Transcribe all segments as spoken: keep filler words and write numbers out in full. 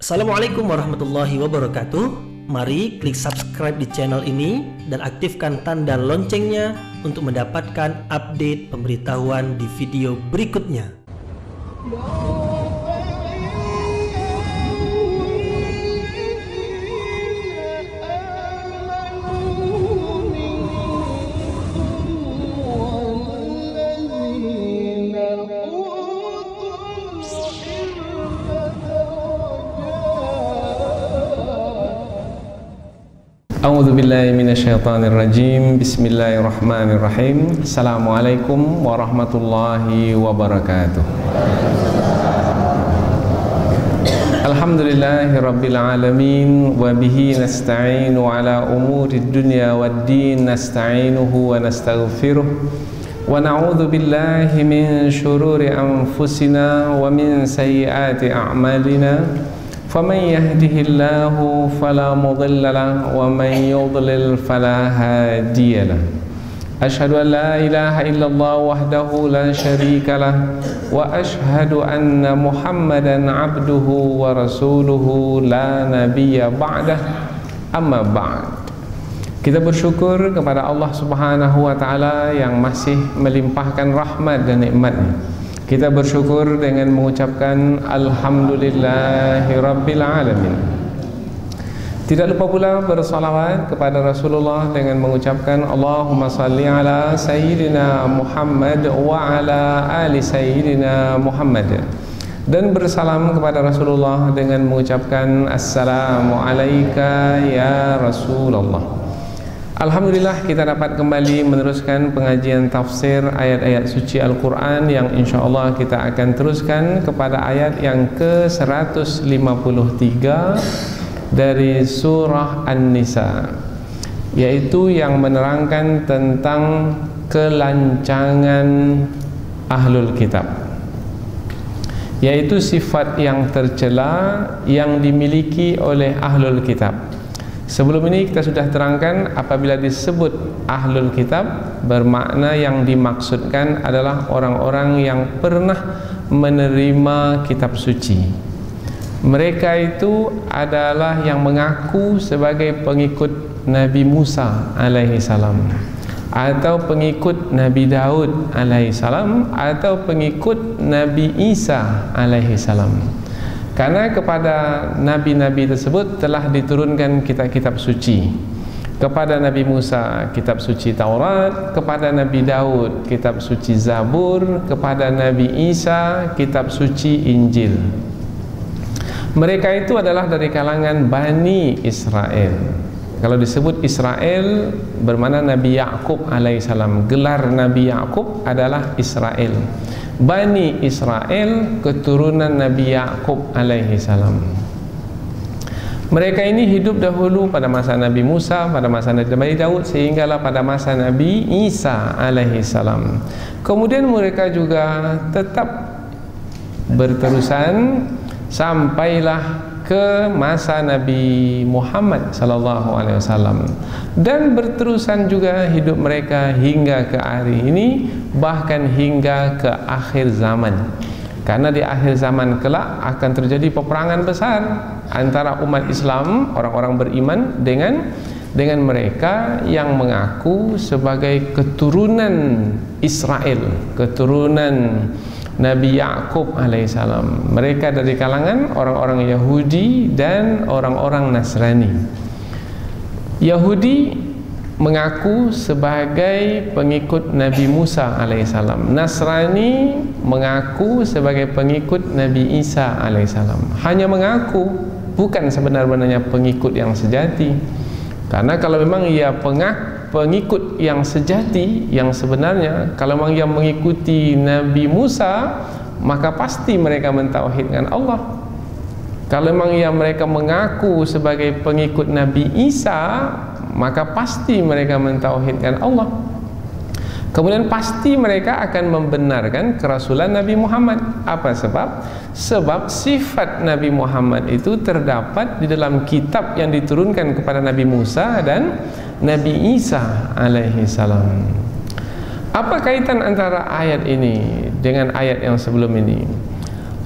Assalamualaikum warahmatullahi wabarakatuh. Mari klik subscribe di channel ini dan aktifkan tanda loncengnya untuk mendapatkan update pemberitahuan di video berikutnya. A'udzu billahi minasyaitonir rajim. Bismillahirrahmanirrahim. Assalamualaikum warahmatullahi wabarakatuh. Alhamdulillahi rabbil alamin wa bihi nasta'inu ala umurid dunya waddin nasta'inuhu wa nastaghfiruh wa na'udzu billahi min syururi anfusina wa min sayyiati a'malina. فَمَنْ يَهْدِهِ اللَّهُ فَلَا مُضِلَّ لَهُ وَمَنْ يُضْلِلْ فَلَا هَادِيَ لَهُ أَشْهَدُ أَنْ لَا إِلَهَ إِلَّا اللَّهُ وَحْدَهُ لَا شَرِيكَ لَهُ وَأَشْهَدُ أَنَّ مُحَمَّدًا عَبْدُهُ وَرَسُولُهُ لَا نَبِيَّ بَعْدَهُ أَمَّا بَعْدُ. Kita bersyukur kepada Allah Subhanahu wa taala yang masih melimpahkan rahmat dan nikmat-Nya. Kita bersyukur dengan mengucapkan Alhamdulillahi Rabbil Alamin. Tidak lupa pula bersalawat kepada Rasulullah dengan mengucapkan Allahumma salli ala Sayyidina Muhammad wa ala ali Sayyidina Muhammad. Dan bersalam kepada Rasulullah dengan mengucapkan Assalamu alayka ya Rasulullah. Alhamdulillah kita dapat kembali meneruskan pengajian tafsir ayat-ayat suci Al-Quran yang insyaAllah kita akan teruskan kepada ayat yang ke seratus lima puluh tiga dari surah An-Nisa, yaitu yang menerangkan tentang kelancangan Ahlul Kitab, yaitu sifat yang tercela yang dimiliki oleh Ahlul Kitab. Sebelum ini kita sudah terangkan apabila disebut Ahlul Kitab bermakna yang dimaksudkan adalah orang-orang yang pernah menerima kitab suci. Mereka itu adalah yang mengaku sebagai pengikut Nabi Musa alaihi salam, atau pengikut Nabi Daud alaihi salam, atau pengikut Nabi Isa alaihi salam. Karena kepada nabi-nabi tersebut telah diturunkan kitab-kitab suci. Kepada Nabi Musa kitab suci Taurat, kepada Nabi Daud kitab suci Zabur, kepada Nabi Isa kitab suci Injil. Mereka itu adalah dari kalangan Bani Israel. Kalau disebut Israel bermakna Nabi Ya'qub alaihissalam. Gelar Nabi Ya'qub adalah Israel. Bani Israel keturunan Nabi Ya'qub alaihi salam. Mereka ini hidup dahulu pada masa Nabi Musa, pada masa Nabi Daud, sehinggalah pada masa Nabi Isa alaihi salam. Kemudian mereka juga tetap berterusan sampailah ke masa Nabi Muhammad sallallahu alaihi wasallam, dan berterusan juga hidup mereka hingga ke hari ini, bahkan hingga ke akhir zaman. Karena di akhir zaman kelak akan terjadi peperangan besar antara umat Islam, orang-orang beriman, dengan dengan mereka yang mengaku sebagai keturunan Israel, keturunan Nabi Ya'qub alaihissalam. Mereka dari kalangan orang-orang Yahudi dan orang-orang Nasrani. Yahudi mengaku sebagai pengikut Nabi Musa alaihissalam. Nasrani mengaku sebagai pengikut Nabi Isa alaihissalam. Hanya mengaku, bukan sebenar-benarnya pengikut yang sejati. Karena kalau memang ia pengaku pengikut yang sejati, yang sebenarnya, kalau memang yang mengikuti Nabi Musa, maka pasti mereka mentauhidkan Allah. Kalau memang yang mereka mengaku sebagai pengikut Nabi Isa, maka pasti mereka mentauhidkan Allah. Kemudian pasti mereka akan membenarkan kerasulan Nabi Muhammad. Apa sebab? Sebab sifat Nabi Muhammad itu terdapat di dalam kitab yang diturunkan kepada Nabi Musa dan Nabi Isa alaihi salam. Apa kaitan antara ayat ini dengan ayat yang sebelum ini?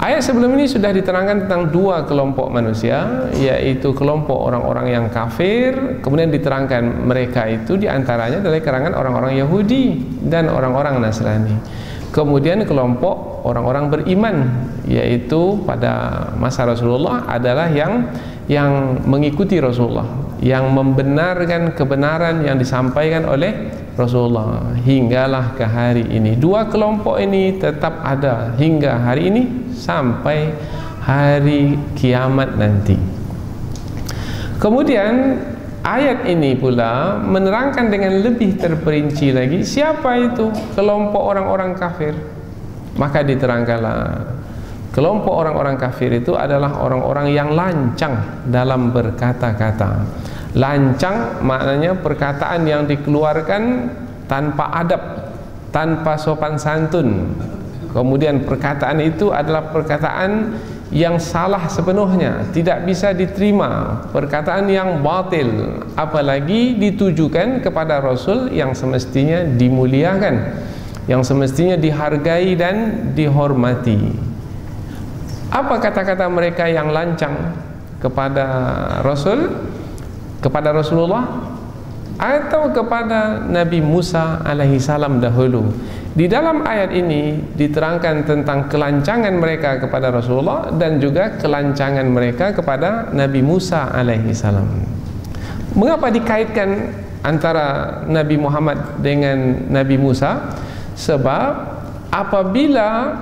Ayat sebelum ini sudah diterangkan tentang dua kelompok manusia, yaitu kelompok orang-orang yang kafir. Kemudian diterangkan mereka itu diantaranya adalah kalangan orang-orang Yahudi dan orang-orang Nasrani. Kemudian kelompok orang-orang beriman, yaitu pada masa Rasulullah adalah yang yang mengikuti Rasulullah, yang membenarkan kebenaran yang disampaikan oleh Rasulullah hinggalah ke hari ini. Dua kelompok ini tetap ada hingga hari ini sampai hari kiamat nanti. Kemudian ayat ini pula menerangkan dengan lebih terperinci lagi siapa itu kelompok orang-orang kafir. Maka diterangkanlah kelompok orang-orang kafir itu adalah orang-orang yang lancang dalam berkata-kata. Lancang maknanya perkataan yang dikeluarkan tanpa adab, tanpa sopan santun. Kemudian perkataan itu adalah perkataan yang salah sepenuhnya, tidak bisa diterima, perkataan yang batil, apalagi ditujukan kepada Rasul yang semestinya dimuliakan, yang semestinya dihargai dan dihormati. Apa kata-kata mereka yang lancang kepada Rasul, kepada Rasulullah, atau kepada Nabi Musa alaihi salam dahulu? Di dalam ayat ini diterangkan tentang kelancangan mereka kepada Rasulullah dan juga kelancangan mereka kepada Nabi Musa alaihi salam. Mengapa dikaitkan antara Nabi Muhammad dengan Nabi Musa? Sebab apabila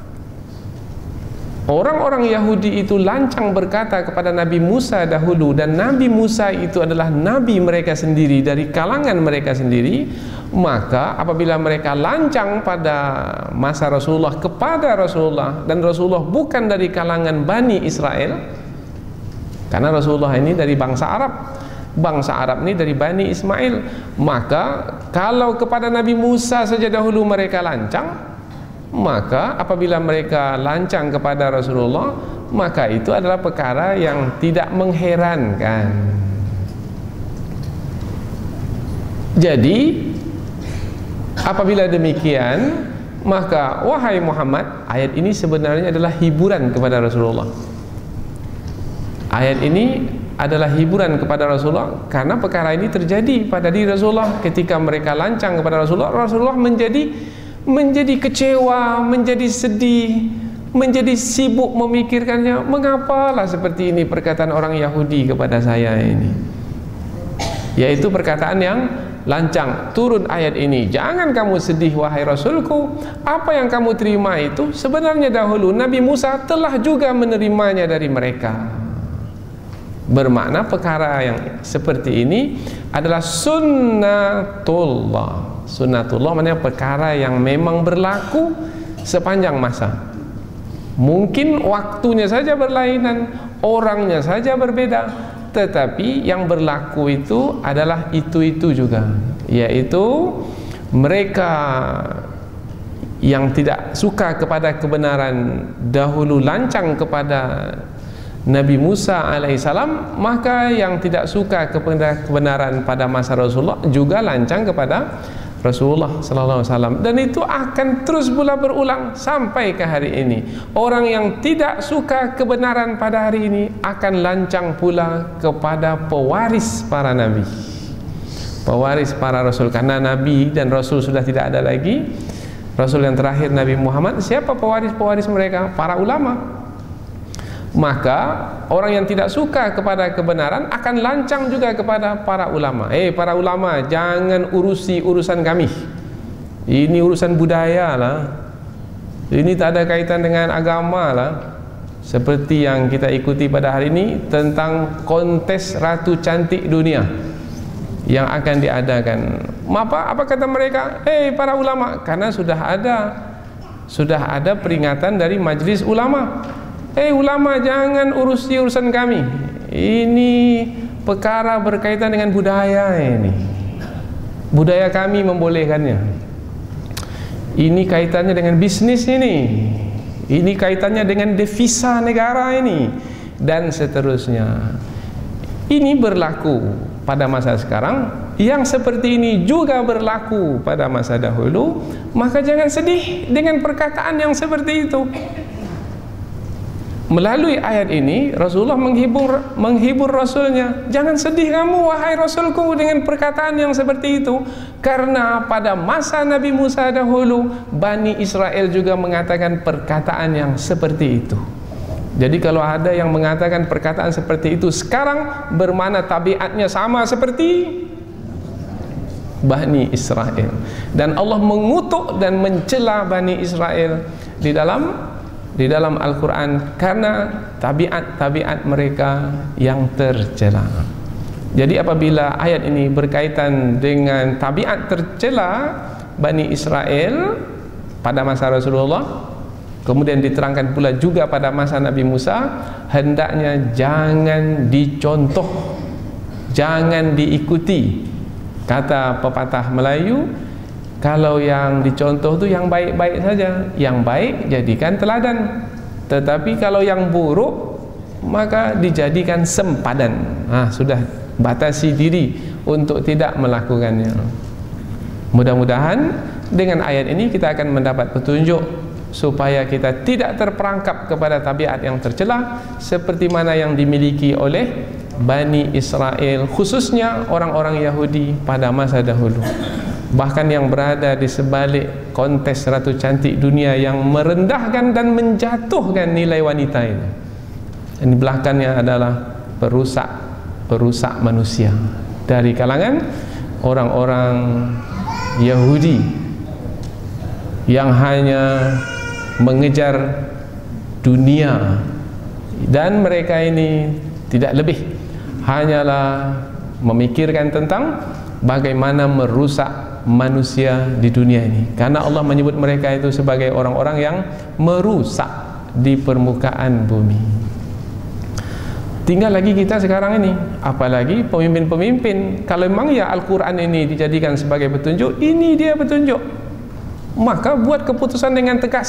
orang-orang Yahudi itu lancang berkata kepada Nabi Musa dahulu, dan Nabi Musa itu adalah Nabi mereka sendiri, dari kalangan mereka sendiri, maka apabila mereka lancang pada masa Rasulullah kepada Rasulullah, dan Rasulullah bukan dari kalangan Bani Israel, karena Rasulullah ini dari bangsa Arab, bangsa Arab ini dari Bani Ismail, maka kalau kepada Nabi Musa saja dahulu mereka lancang, maka apabila mereka lancang kepada Rasulullah, maka itu adalah perkara yang tidak mengherankan. Jadi apabila demikian, maka wahai Muhammad, ayat ini sebenarnya adalah hiburan kepada Rasulullah. Ayat ini adalah hiburan kepada Rasulullah karena perkara ini terjadi pada diri Rasulullah. Ketika mereka lancang kepada Rasulullah, Rasulullah menjadi menjadi kecewa, menjadi sedih, menjadi sibuk memikirkannya. Mengapalah seperti ini perkataan orang Yahudi kepada saya ini, yaitu perkataan yang lancang. Turun ayat ini, jangan kamu sedih wahai Rasulku, apa yang kamu terima itu sebenarnya dahulu Nabi Musa telah juga menerimanya dari mereka. Bermakna perkara yang seperti ini adalah sunnatullah. Sunnatullah maknanya perkara yang memang berlaku sepanjang masa. Mungkin waktunya saja berlainan, orangnya saja berbeda, tetapi yang berlaku itu adalah itu-itu juga, yaitu mereka yang tidak suka kepada kebenaran dahulu lancang kepada Nabi Musa alaihissalam, maka yang tidak suka kepada kebenaran pada masa Rasulullah juga lancang kepada Rasulullah sallallahu alaihi wasallam. Dan itu akan terus pula berulang sampai ke hari ini. Orang yang tidak suka kebenaran pada hari ini akan lancang pula kepada pewaris para nabi, pewaris para rasul. Karena nabi dan rasul sudah tidak ada lagi, rasul yang terakhir Nabi Muhammad, siapa pewaris-pewaris mereka? Para ulama. Maka orang yang tidak suka kepada kebenaran akan lancang juga kepada para ulama. Eh para ulama, jangan urusi urusan kami, ini urusan budaya lah, ini tak ada kaitan dengan agama lah. Seperti yang kita ikuti pada hari ini tentang kontes ratu cantik dunia yang akan diadakan. Apa, apa kata mereka? Eh para ulama, karena sudah ada sudah ada peringatan dari majelis ulama. Eh ulama, jangan urusi urusan kami, ini perkara berkaitan dengan budaya ini, budaya kami membolehkannya, ini kaitannya dengan bisnis ini, ini kaitannya dengan devisa negara ini, dan seterusnya. Ini berlaku pada masa sekarang, yang seperti ini juga berlaku pada masa dahulu. Maka jangan sedih dengan perkataan yang seperti itu. Melalui ayat ini Rasulullah menghibur menghibur Rasulnya, jangan sedih kamu wahai Rasulku dengan perkataan yang seperti itu, karena pada masa Nabi Musa dahulu Bani Israel juga mengatakan perkataan yang seperti itu. Jadi kalau ada yang mengatakan perkataan seperti itu sekarang, bermana tabiatnya sama seperti Bani Israel, dan Allah mengutuk dan mencela Bani Israel di dalam di dalam Al-Quran karena tabiat-tabiat mereka yang tercela. Jadi apabila ayat ini berkaitan dengan tabiat tercela Bani Israel pada masa Rasulullah, kemudian diterangkan pula juga pada masa Nabi Musa, hendaknya jangan dicontoh, jangan diikuti. Kata pepatah Melayu, kalau yang dicontoh itu yang baik-baik saja, yang baik jadikan teladan, tetapi kalau yang buruk maka dijadikan sempadan. Nah, sudah batasi diri untuk tidak melakukannya. Mudah-mudahan dengan ayat ini kita akan mendapat petunjuk supaya kita tidak terperangkap kepada tabiat yang tercela seperti mana yang dimiliki oleh Bani Israel, khususnya orang-orang Yahudi pada masa dahulu. Bahkan yang berada di sebalik kontes Ratu Cantik Dunia yang merendahkan dan menjatuhkan nilai wanita ini. Dan di belakangnya adalah perusak perusak manusia dari kalangan orang-orang Yahudi yang hanya mengejar dunia, dan mereka ini tidak lebih hanyalah memikirkan tentang bagaimana merusak manusia di dunia ini, karena Allah menyebut mereka itu sebagai orang-orang yang merusak di permukaan bumi. Tinggal lagi kita sekarang ini, apalagi pemimpin-pemimpin. Kalau memang ya Al-Quran ini dijadikan sebagai petunjuk, ini dia petunjuk, maka buat keputusan dengan tegas.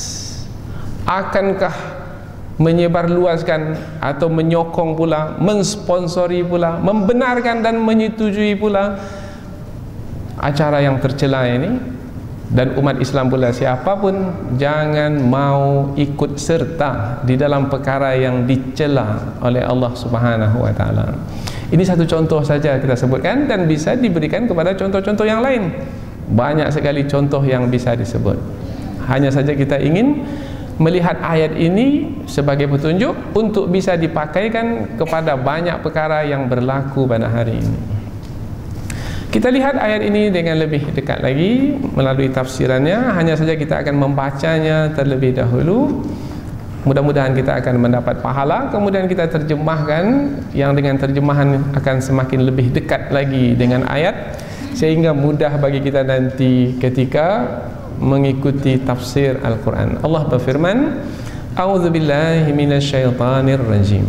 Akankah menyebarluaskan atau menyokong pula, mensponsori pula, membenarkan dan menyetujui pula acara yang tercela ini? Dan umat Islam pula, siapapun jangan mau ikut serta di dalam perkara yang dicela oleh Allah Subhanahu wa taala. Ini satu contoh saja kita sebutkan, dan bisa diberikan kepada contoh-contoh yang lain. Banyak sekali contoh yang bisa disebut. Hanya saja kita ingin melihat ayat ini sebagai petunjuk untuk bisa dipakaikan kepada banyak perkara yang berlaku pada hari ini. Kita lihat ayat ini dengan lebih dekat lagi melalui tafsirannya. Hanya saja kita akan membacanya terlebih dahulu. Mudah-mudahan kita akan mendapat pahala. Kemudian kita terjemahkan, yang dengan terjemahan akan semakin lebih dekat lagi dengan ayat, sehingga mudah bagi kita nanti ketika mengikuti tafsir Al-Quran. Allah berfirman, A'udzubillahi minasyaitanir rajim.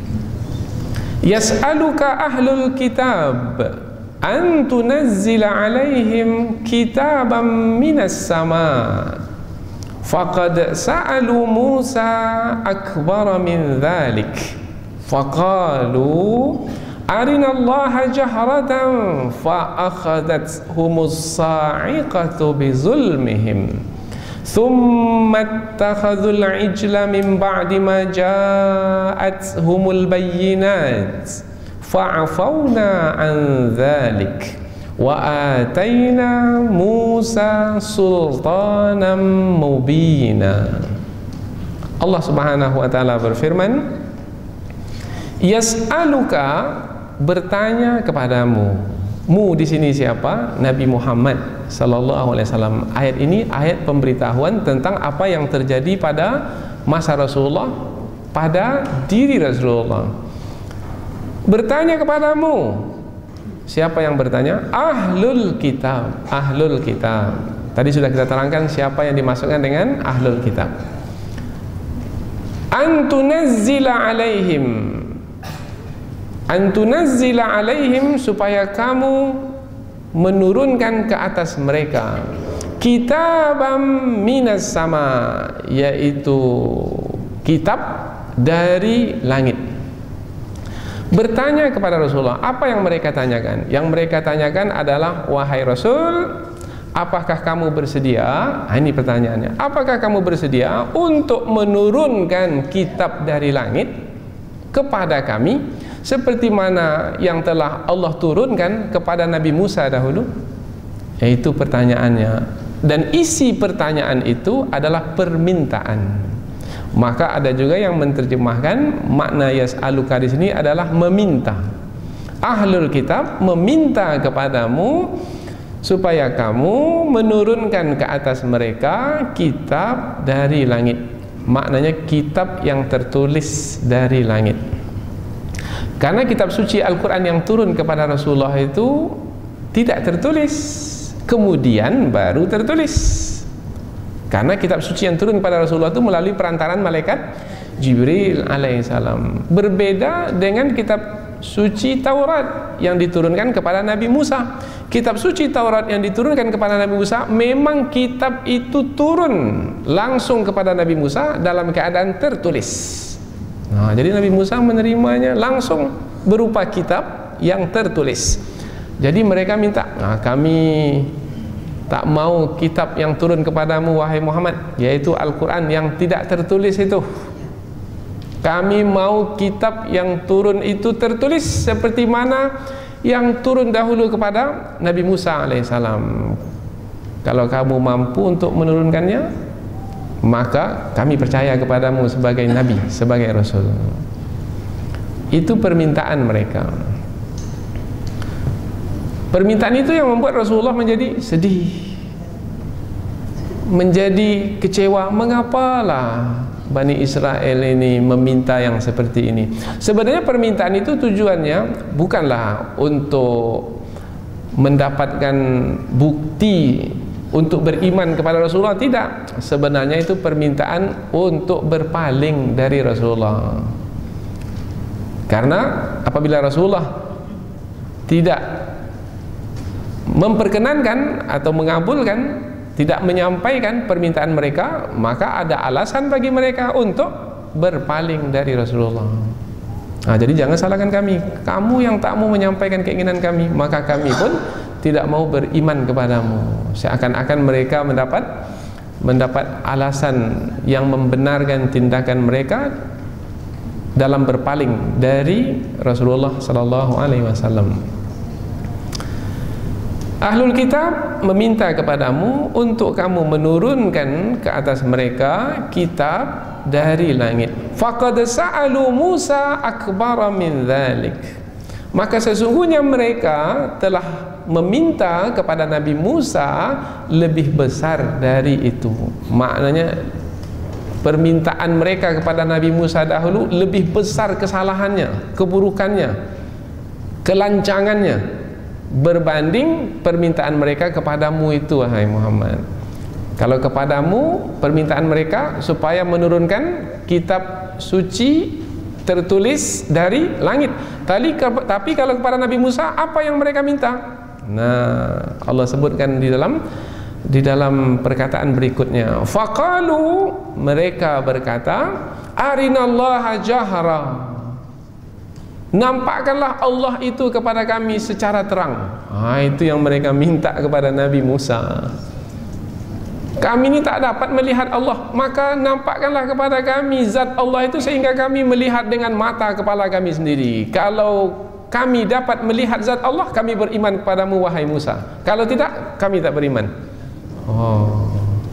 Yas'aluka ahlul kitab an tunazzila alaihim kitaban minas sama. Faqad sa'alu Musa akbar min dhalik. Faqalu arina Allah jahratan fa akhadathhumus sa'iqatu bi zulmihim thumma ittakhadhul ijla min ba'di ma ja'athumul bayyinat fa'afawna an dhalik wa atayna Musa sultanan mubina. Allah Subhanahu wa taala berfirman, yas'aluka, bertanya kepadamu. Mu di sini siapa? Nabi Muhammad sallallahu alaihi wasallam. Ayat ini ayat pemberitahuan tentang apa yang terjadi pada masa Rasulullah, pada diri Rasulullah. Bertanya kepadamu. Siapa yang bertanya? Ahlul kitab. Ahlul kitab. Tadi sudah kita terangkan siapa yang dimasukkan dengan ahlul kitab. Antunazzila alaihim, antunazzila alaihim, supaya kamu menurunkan ke atas mereka kitabam minas sama, yaitu kitab dari langit. Bertanya kepada Rasulullah, apa yang mereka tanyakan? Yang mereka tanyakan adalah, wahai Rasul, apakah kamu bersedia, nah, ini pertanyaannya, apakah kamu bersedia untuk menurunkan kitab dari langit kepada kami seperti mana yang telah Allah turunkan kepada Nabi Musa dahulu? Yaitu pertanyaannya. Dan isi pertanyaan itu adalah permintaan. Maka ada juga yang menerjemahkan makna yas'aluka di sini adalah meminta. Ahlul kitab meminta kepadamu supaya kamu menurunkan ke atas mereka kitab dari langit. Maknanya kitab yang tertulis dari langit. Karena kitab suci Al-Quran yang turun kepada Rasulullah itu tidak tertulis, kemudian baru tertulis. Karena kitab suci yang turun kepada Rasulullah itu melalui perantaran malaikat Jibril alaihissalam. Berbeda dengan kitab suci Taurat yang diturunkan kepada Nabi Musa. Kitab suci Taurat yang diturunkan kepada Nabi Musa, memang kitab itu turun langsung kepada Nabi Musa dalam keadaan tertulis. Nah, jadi Nabi Musa menerimanya langsung berupa kitab yang tertulis. Jadi mereka minta, nah, kami tak mau kitab yang turun kepadamu wahai Muhammad, yaitu Al-Quran yang tidak tertulis itu. Kami mau kitab yang turun itu tertulis seperti mana yang turun dahulu kepada Nabi Musa alaihissalam. Kalau kamu mampu untuk menurunkannya, maka kami percaya kepadamu sebagai Nabi, sebagai Rasul. Itu permintaan mereka. Permintaan itu yang membuat Rasulullah menjadi sedih, menjadi kecewa. Mengapalah Bani Israel ini meminta yang seperti ini? Sebenarnya permintaan itu tujuannya bukanlah untuk mendapatkan bukti untuk beriman kepada Rasulullah, tidak. Sebenarnya itu permintaan untuk berpaling dari Rasulullah. Karena apabila Rasulullah tidak memperkenankan atau mengabulkan, tidak menyampaikan permintaan mereka, maka ada alasan bagi mereka untuk berpaling dari Rasulullah. Nah, jadi jangan salahkan kami. Kamu yang tak mau menyampaikan keinginan kami, maka kami pun tidak mau beriman kepadamu. Seakan-akan mereka mendapat mendapat alasan yang membenarkan tindakan mereka dalam berpaling dari Rasulullah sallallahu alaihi wasallam. Ahlul kitab meminta kepadamu untuk kamu menurunkan ke atas mereka kitab dari langit. Faqad sa'alu Musa akbara min dzalik. Maka sesungguhnya mereka telah meminta kepada Nabi Musa lebih besar dari itu. Maknanya permintaan mereka kepada Nabi Musa dahulu lebih besar kesalahannya, keburukannya, kelancangannya berbanding permintaan mereka kepadamu itu, wahai Muhammad. Kalau kepadamu permintaan mereka supaya menurunkan kitab suci tertulis dari langit. Tadi, tapi kalau kepada Nabi Musa apa yang mereka minta? Nah, Allah sebutkan di dalam di dalam perkataan berikutnya. Faqalu, mereka berkata, arinallaha jahra. Nampakkanlah Allah itu kepada kami secara terang. Ah, itu yang mereka minta kepada Nabi Musa. Kami ini tak dapat melihat Allah, maka nampakkanlah kepada kami zat Allah itu sehingga kami melihat dengan mata kepala kami sendiri. Kalau kami dapat melihat zat Allah, kami beriman kepadamu wahai Musa. Kalau tidak, kami tak beriman. Oh.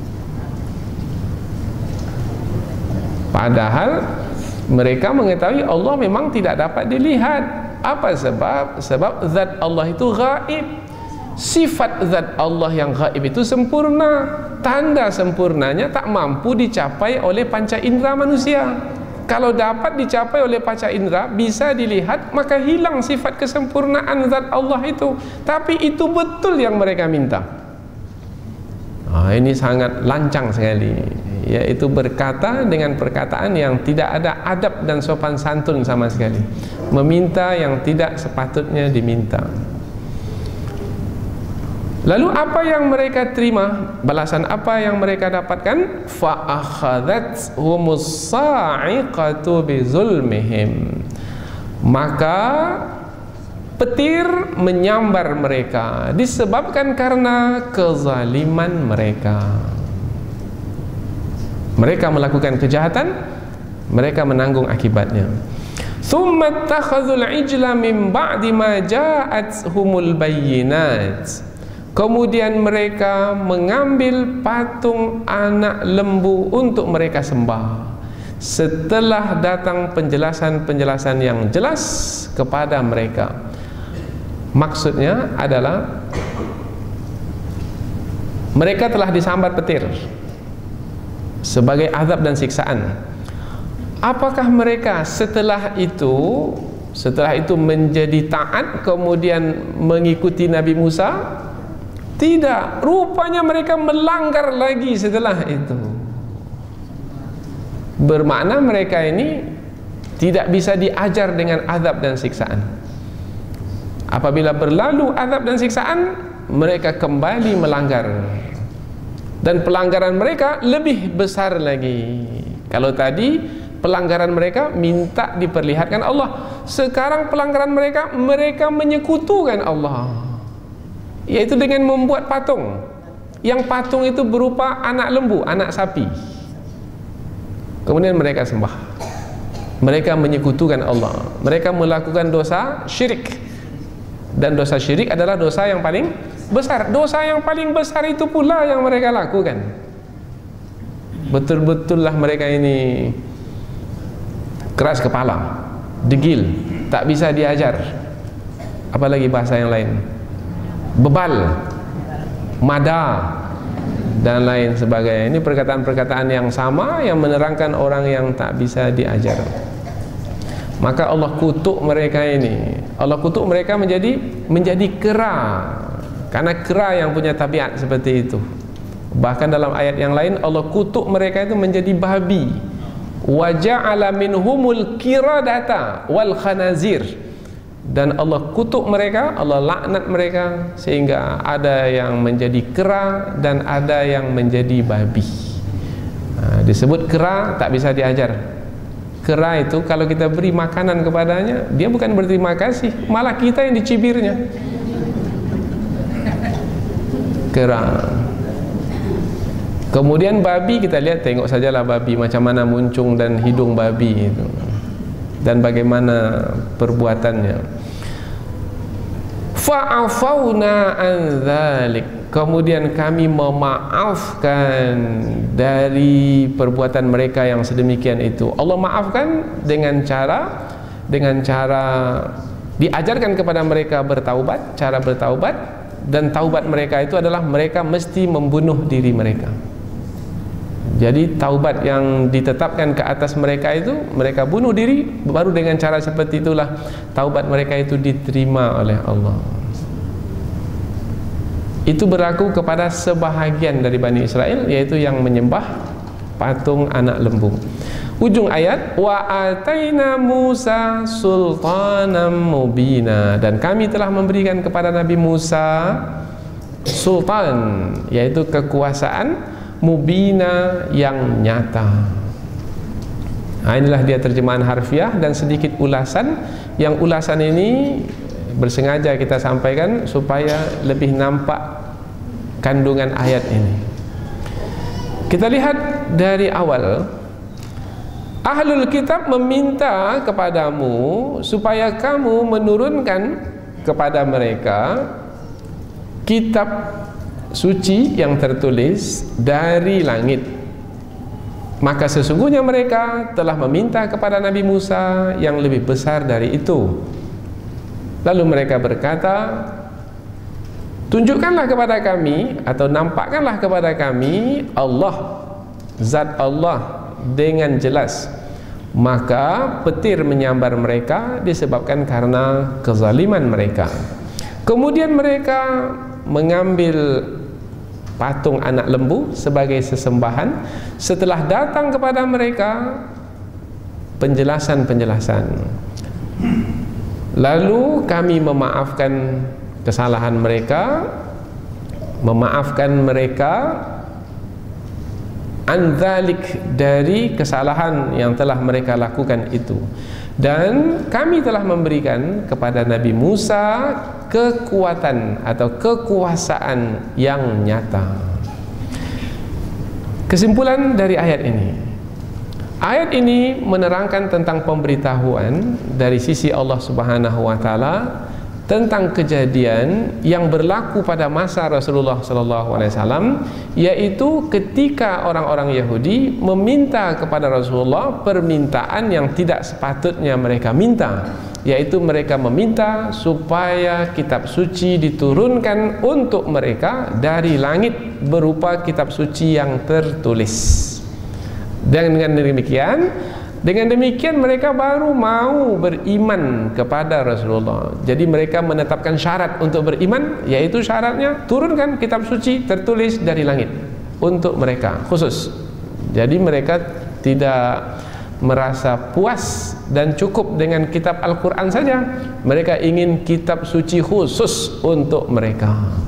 Padahal mereka mengetahui Allah memang tidak dapat dilihat. Apa sebab? Sebab zat Allah itu gaib. Sifat zat Allah yang gaib itu sempurna. Tanda sempurnanya tak mampu dicapai oleh panca indera manusia. Kalau dapat dicapai oleh panca indera, bisa dilihat, maka hilang sifat kesempurnaan zat Allah itu. Tapi itu betul yang mereka minta. Ah, ini sangat lancang sekali, yaitu berkata dengan perkataan yang tidak ada adab dan sopan santun sama sekali, meminta yang tidak sepatutnya diminta. Lalu apa yang mereka terima? Balasan apa yang mereka dapatkan? Fa akhadhathumus sa'iqatu bi zulmihim. Maka petir menyambar mereka disebabkan karena kezaliman mereka. Mereka melakukan kejahatan, mereka menanggung akibatnya. Tsumma takhadzul ijla min ba'di ma ja'athumul bayyinat. Kemudian mereka mengambil patung anak lembu untuk mereka sembah setelah datang penjelasan-penjelasan yang jelas kepada mereka. Maksudnya adalah mereka telah disambar petir sebagai azab dan siksaan. Apakah mereka setelah itu setelah itu menjadi taat kemudian mengikuti Nabi Musa? Tidak, rupanya mereka melanggar lagi setelah itu. Bermakna mereka ini tidak bisa diajar dengan azab dan siksaan. Apabila berlalu azab dan siksaan, mereka kembali melanggar. Dan pelanggaran mereka lebih besar lagi. Kalau tadi pelanggaran mereka minta diperlihatkan Allah, sekarang pelanggaran mereka mereka menyekutukan Allah, yaitu dengan membuat patung. Yang patung itu berupa anak lembu, anak sapi. Kemudian mereka sembah. Mereka menyekutukan Allah. Mereka melakukan dosa syirik. Dan dosa syirik adalah dosa yang paling besar. Dosa yang paling besar itu pula yang mereka lakukan. Betul-betullah mereka ini keras kepala, degil, tak bisa diajar. Apalagi bahasa yang lain, bebal, mada, dan lain sebagainya. Ini perkataan-perkataan yang sama yang menerangkan orang yang tak bisa diajar. Maka Allah kutuk mereka ini. Allah kutuk mereka menjadi menjadi kera, karena kera yang punya tabiat seperti itu. Bahkan dalam ayat yang lain Allah kutuk mereka itu menjadi babi. Wa ja'ala minhumul qiradata wal khanazir. Dan Allah kutuk mereka, Allah laknat mereka sehingga ada yang menjadi kera dan ada yang menjadi babi. Nah, disebut kera tak bisa diajar. Kera itu kalau kita beri makanan kepadanya, dia bukan berterima kasih, malah kita yang dicibirnya. Kera. Kemudian babi, kita lihat, tengok sajalah babi macam mana muncung dan hidung babi itu, dan bagaimana perbuatannya. Fa'afauna an dzalik. Kemudian kami memaafkan dari perbuatan mereka yang sedemikian itu. Allah maafkan dengan cara dengan cara diajarkan kepada mereka bertaubat, cara bertaubat, dan taubat mereka itu adalah mereka mesti membunuh diri mereka. Jadi taubat yang ditetapkan ke atas mereka itu, mereka bunuh diri, baru dengan cara seperti itulah taubat mereka itu diterima oleh Allah. Itu berlaku kepada sebahagian dari Bani Israel, yaitu yang menyembah patung anak lembu. Ujung ayat, wa ataina Musa sultanan mubina, dan kami telah memberikan kepada Nabi Musa sultan, yaitu kekuasaan, mubina, yang nyata. Nah, inilah dia terjemahan harfiah dan sedikit ulasan. Yang ulasan ini bersengaja kita sampaikan supaya lebih nampak kandungan ayat ini. Kita lihat dari awal, Ahlul Kitab meminta kepadamu supaya kamu menurunkan kepada mereka kitab suci yang tertulis dari langit. Maka sesungguhnya mereka telah meminta kepada Nabi Musa yang lebih besar dari itu. Lalu mereka berkata, tunjukkanlah kepada kami atau nampakkanlah kepada kami Allah, zat Allah dengan jelas. Maka petir menyambar mereka disebabkan karena kezaliman mereka. Kemudian mereka mengambil patung anak lembu sebagai sesembahan setelah datang kepada mereka penjelasan-penjelasan. Lalu kami memaafkan kesalahan mereka, memaafkan mereka an dzalik, dari kesalahan yang telah mereka lakukan itu. Dan kami telah memberikan kepada Nabi Musa kekuatan atau kekuasaan yang nyata. Kesimpulan dari ayat ini, ayat ini menerangkan tentang pemberitahuan dari sisi Allah Subhanahu wa taala tentang kejadian yang berlaku pada masa Rasulullah sallallahu alaihi wasallam, yaitu ketika orang-orang Yahudi meminta kepada Rasulullah permintaan yang tidak sepatutnya mereka minta, yaitu mereka meminta supaya kitab suci diturunkan untuk mereka dari langit berupa kitab suci yang tertulis. Dan dengan demikian Dengan demikian mereka baru mau beriman kepada Rasulullah. Jadi mereka menetapkan syarat untuk beriman, yaitu syaratnya turunkan kitab suci tertulis dari langit untuk mereka khusus. Jadi mereka tidak merasa puas dan cukup dengan kitab Al-Quran saja. Mereka ingin kitab suci khusus untuk mereka.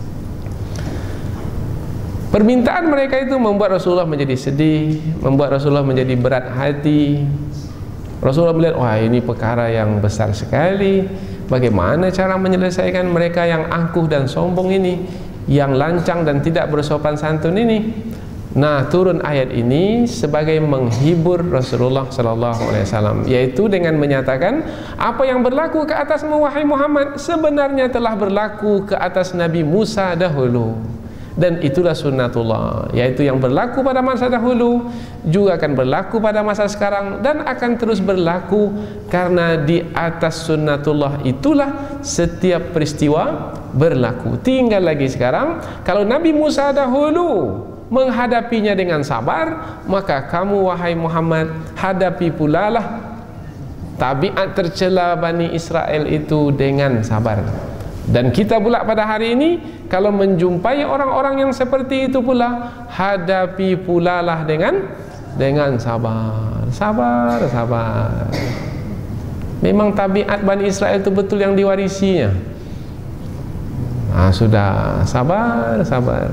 Permintaan mereka itu membuat Rasulullah menjadi sedih, membuat Rasulullah menjadi berat hati. Rasulullah melihat, wah ini perkara yang besar sekali. Bagaimana cara menyelesaikan mereka yang angkuh dan sombong ini, yang lancang dan tidak bersopan santun ini? Nah, turun ayat ini sebagai menghibur Rasulullah sallallahu alaihi wasallam, yaitu dengan menyatakan apa yang berlaku ke atasmu wahai Muhammad sebenarnya telah berlaku ke atas Nabi Musa dahulu. Dan itulah sunnatullah, yaitu yang berlaku pada masa dahulu juga akan berlaku pada masa sekarang dan akan terus berlaku, karena di atas sunnatullah itulah setiap peristiwa berlaku. Tinggal lagi sekarang, kalau Nabi Musa dahulu menghadapinya dengan sabar, maka kamu wahai Muhammad hadapi pula lah tabiat tercela Bani Israel itu dengan sabar. Dan kita pula pada hari ini kalau menjumpai orang-orang yang seperti itu pula, hadapi pula lah dengan dengan sabar, sabar, sabar. Memang tabiat Bani Israel itu betul yang diwarisinya. Nah, sudah sabar, sabar.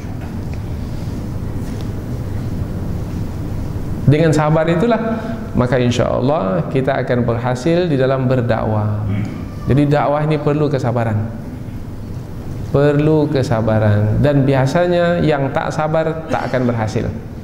Dengan sabar itulah maka insya Allah kita akan berhasil di dalam berdakwah. Jadi dakwah ini perlu kesabaran, perlu kesabaran, dan biasanya yang tak sabar tak akan berhasil.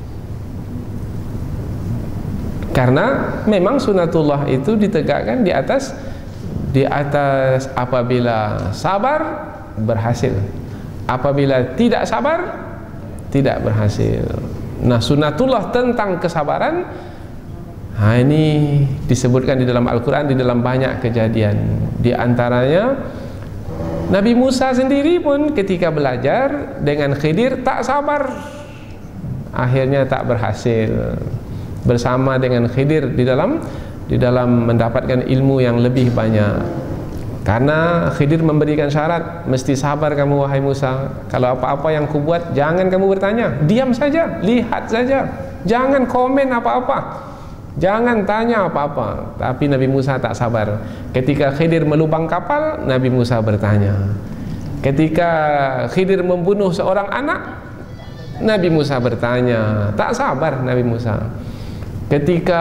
Karena memang sunatullah itu ditegakkan di atas di atas apabila sabar berhasil, apabila tidak sabar tidak berhasil. Nah, sunatullah tentang kesabaran, nah ini disebutkan di dalam Al-Quran, di dalam banyak kejadian. Di antaranya Nabi Musa sendiri pun ketika belajar dengan Khidir tak sabar, akhirnya tak berhasil bersama dengan Khidir di dalam di dalam mendapatkan ilmu yang lebih banyak. Karena Khidir memberikan syarat, mesti sabar kamu wahai Musa. Kalau apa-apa yang kubuat jangan kamu bertanya, diam saja, lihat saja, jangan komen apa-apa, jangan tanya apa-apa. Tapi Nabi Musa tak sabar. Ketika Khidir melubang kapal, Nabi Musa bertanya. Ketika Khidir membunuh seorang anak, Nabi Musa bertanya. Tak sabar Nabi Musa. Ketika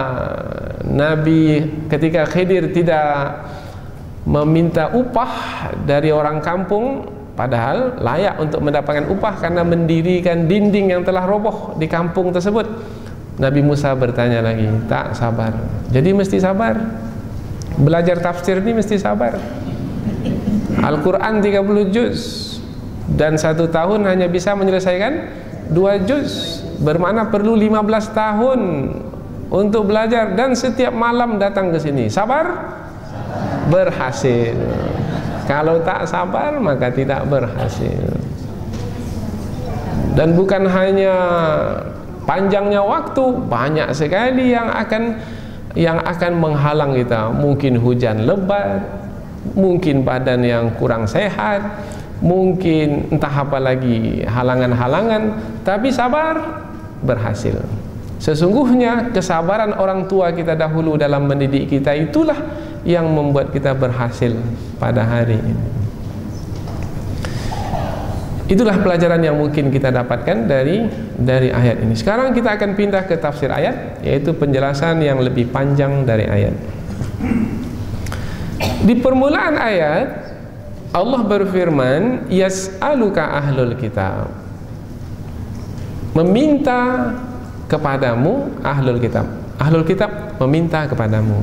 Nabi ketika Khidir tidak meminta upah dari orang kampung, padahal layak untuk mendapatkan upah karena mendirikan dinding yang telah roboh di kampung tersebut, Nabi Musa bertanya lagi, tak sabar. Jadi mesti sabar. Belajar tafsir ini mesti sabar. Al-Quran tiga puluh juz dan satu tahun hanya bisa menyelesaikan dua juz, bermakna perlu lima belas tahun untuk belajar, dan setiap malam datang ke sini. Sabar? Berhasil. Kalau tak sabar maka tidak berhasil. Dan bukan hanya panjangnya waktu, banyak sekali yang akan yang akan menghalang kita. Mungkin hujan lebat, mungkin badan yang kurang sehat, mungkin entah apa lagi halangan-halangan, tapi sabar berhasil. Sesungguhnya kesabaran orang tua kita dahulu dalam mendidik kita itulah yang membuat kita berhasil pada hari ini. Itulah pelajaran yang mungkin kita dapatkan dari dari ayat ini. Sekarang kita akan pindah ke tafsir ayat, yaitu penjelasan yang lebih panjang dari ayat. Di permulaan ayat Allah berfirman, yas'aluka ahlul kitab, meminta kepadamu ahlul kitab. Ahlul kitab meminta kepadamu.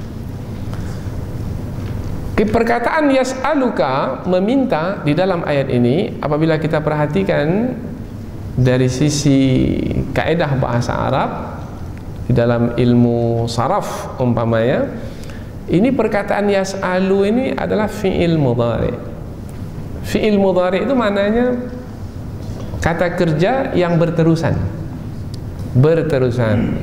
Perkataan yas'aluka, meminta, di dalam ayat ini apabila kita perhatikan dari sisi kaedah bahasa Arab di dalam ilmu saraf umpamanya, ini perkataan yas'alu ini adalah fi'il mudhari. Fi'il mudhari itu maknanya kata kerja yang berterusan. Berterusan.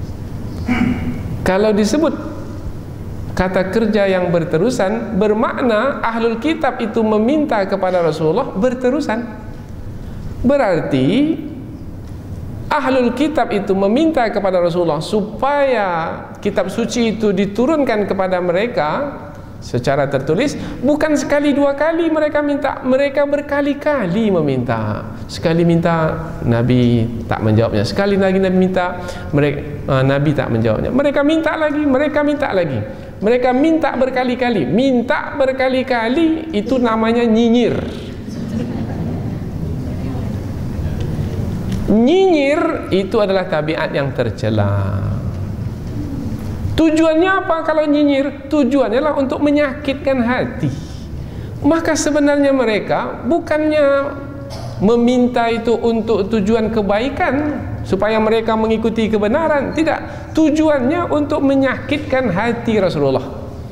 Kalau disebut kata kerja yang berterusan, bermakna ahlul kitab itu meminta kepada Rasulullah berterusan. Berarti ahlul kitab itu meminta kepada Rasulullah supaya kitab suci itu diturunkan kepada mereka secara tertulis, bukan sekali dua kali mereka minta, mereka berkali-kali meminta. Sekali minta, Nabi tak menjawabnya. Sekali lagi Nabi minta, mereka, uh, Nabi tak menjawabnya. Mereka minta lagi, mereka minta lagi. Mereka minta berkali-kali. Minta berkali-kali itu namanya nyinyir. Nyinyir itu adalah tabiat yang tercela. Tujuannya apa kalau nyinyir? Tujuannya adalah untuk menyakitkan hati. Maka sebenarnya mereka bukannya meminta itu untuk tujuan kebaikan, supaya mereka mengikuti kebenaran. Tidak, tujuannya untuk menyakitkan hati Rasulullah.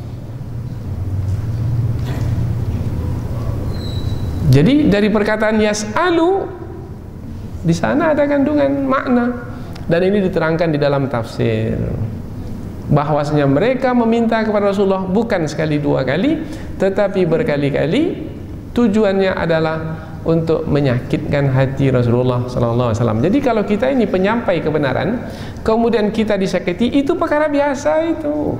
Jadi dari perkataan yas'alu, di sana ada kandungan makna, dan ini diterangkan di dalam tafsir, bahwasanya mereka meminta kepada Rasulullah bukan sekali dua kali, tetapi berkali-kali. Tujuannya adalah untuk menyakitkan hati Rasulullah sallallahu alaihi wasallam. Jadi kalau kita ini penyampai kebenaran, kemudian kita disakiti, itu perkara biasa itu.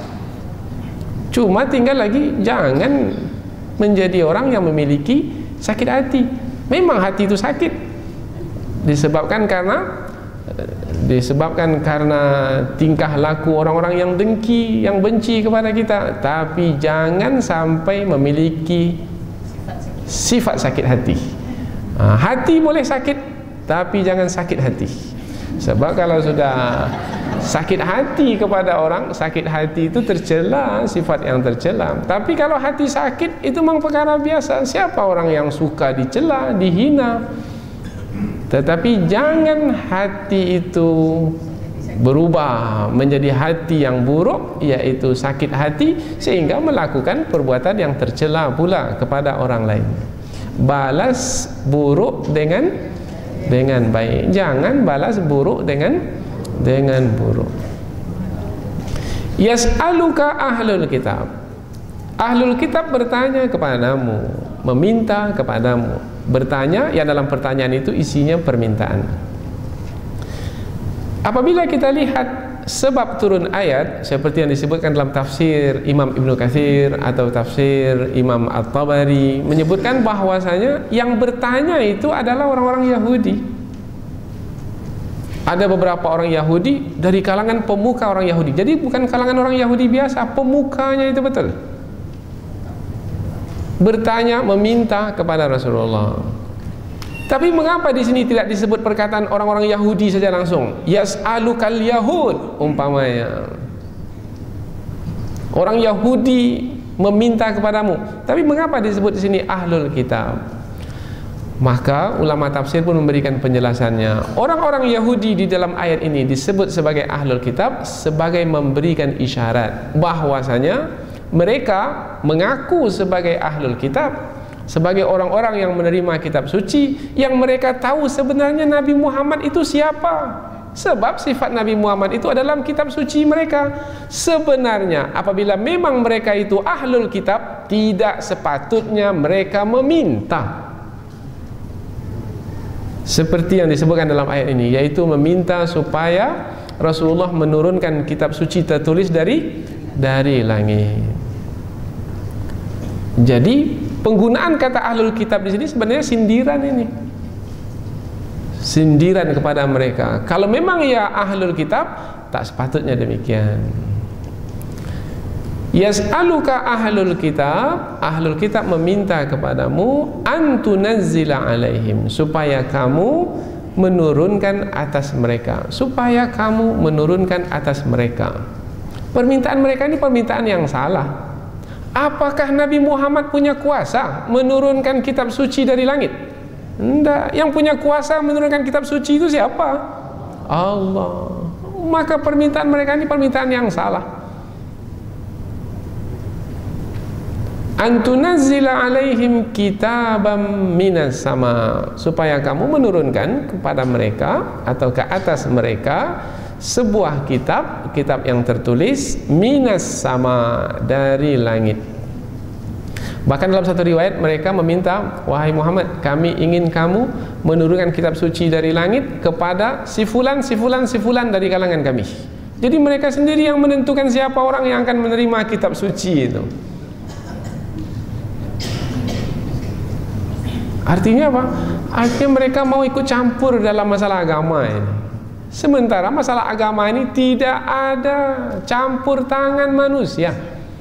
Cuma tinggal lagi jangan menjadi orang yang memiliki sakit hati. Memang hati itu sakit, disebabkan karena disebabkan karena tingkah laku orang-orang yang dengki, yang benci kepada kita. Tapi jangan sampai memiliki sifat sakit hati. ha, Hati boleh sakit, tapi jangan sakit hati. Sebab kalau sudah sakit hati kepada orang, sakit hati itu tercela, sifat yang tercela. Tapi kalau hati sakit, itu memang perkara biasa. Siapa orang yang suka dicela, dihina? Tetapi jangan hati itu berubah menjadi hati yang buruk, yaitu sakit hati, sehingga melakukan perbuatan yang tercela pula kepada orang lain. Balas buruk dengan dengan baik, jangan balas buruk dengan dengan buruk. Yas'aluka ahlul kitab, ahlul kitab bertanya kepadamu, meminta kepadamu. Bertanya, yang dalam pertanyaan itu isinya permintaan. Apabila kita lihat sebab turun ayat, seperti yang disebutkan dalam tafsir Imam Ibnu Katsir atau tafsir Imam At-Tabari, menyebutkan bahwasanya yang bertanya itu adalah orang-orang Yahudi. Ada beberapa orang Yahudi dari kalangan pemuka orang Yahudi. Jadi bukan kalangan orang Yahudi biasa, pemukanya itu betul. Bertanya, meminta kepada Rasulullah. Tapi mengapa di sini tidak disebut perkataan orang-orang Yahudi saja langsung? Yas'alukal yahud umpamanya. Orang Yahudi meminta kepadamu. Tapi mengapa disebut di sini ahlul kitab? Maka ulama tafsir pun memberikan penjelasannya. Orang-orang Yahudi di dalam ayat ini disebut sebagai ahlul kitab sebagai memberikan isyarat bahwasanya mereka mengaku sebagai ahlul kitab, sebagai orang-orang yang menerima kitab suci, yang mereka tahu sebenarnya Nabi Muhammad itu siapa. Sebab sifat Nabi Muhammad itu adalah kitab suci mereka. Sebenarnya apabila memang mereka itu ahlul kitab, tidak sepatutnya mereka meminta seperti yang disebutkan dalam ayat ini, yaitu meminta supaya Rasulullah menurunkan kitab suci tertulis dari dari langit. Jadi penggunaan kata ahlul kitab di sini sebenarnya sindiran ini. Sindiran kepada mereka. Kalau memang ya ahlul kitab, tak sepatutnya demikian. Yas'aluka ahlul kitab, ahlul kitab meminta kepadamu antunazzila alaihim, supaya kamu menurunkan atas mereka, supaya kamu menurunkan atas mereka. Permintaan mereka ini permintaan yang salah. Apakah Nabi Muhammad punya kuasa menurunkan kitab suci dari langit? Tidak. Yang punya kuasa menurunkan kitab suci itu siapa? Allah. Maka permintaan mereka ini permintaan yang salah. Antunazzila alaihim kitabam minas sama, supaya kamu menurunkan kepada mereka atau ke atas mereka sebuah kitab, kitab yang tertulis minas sama, dari langit. Bahkan dalam satu riwayat mereka meminta, wahai Muhammad, kami ingin kamu menurunkan kitab suci dari langit kepada si fulan, si fulan, si fulan dari kalangan kami. Jadi mereka sendiri yang menentukan siapa orang yang akan menerima kitab suci itu. Artinya apa? Artinya mereka mau ikut campur dalam masalah agama ini. Sementara masalah agama ini tidak ada campur tangan manusia.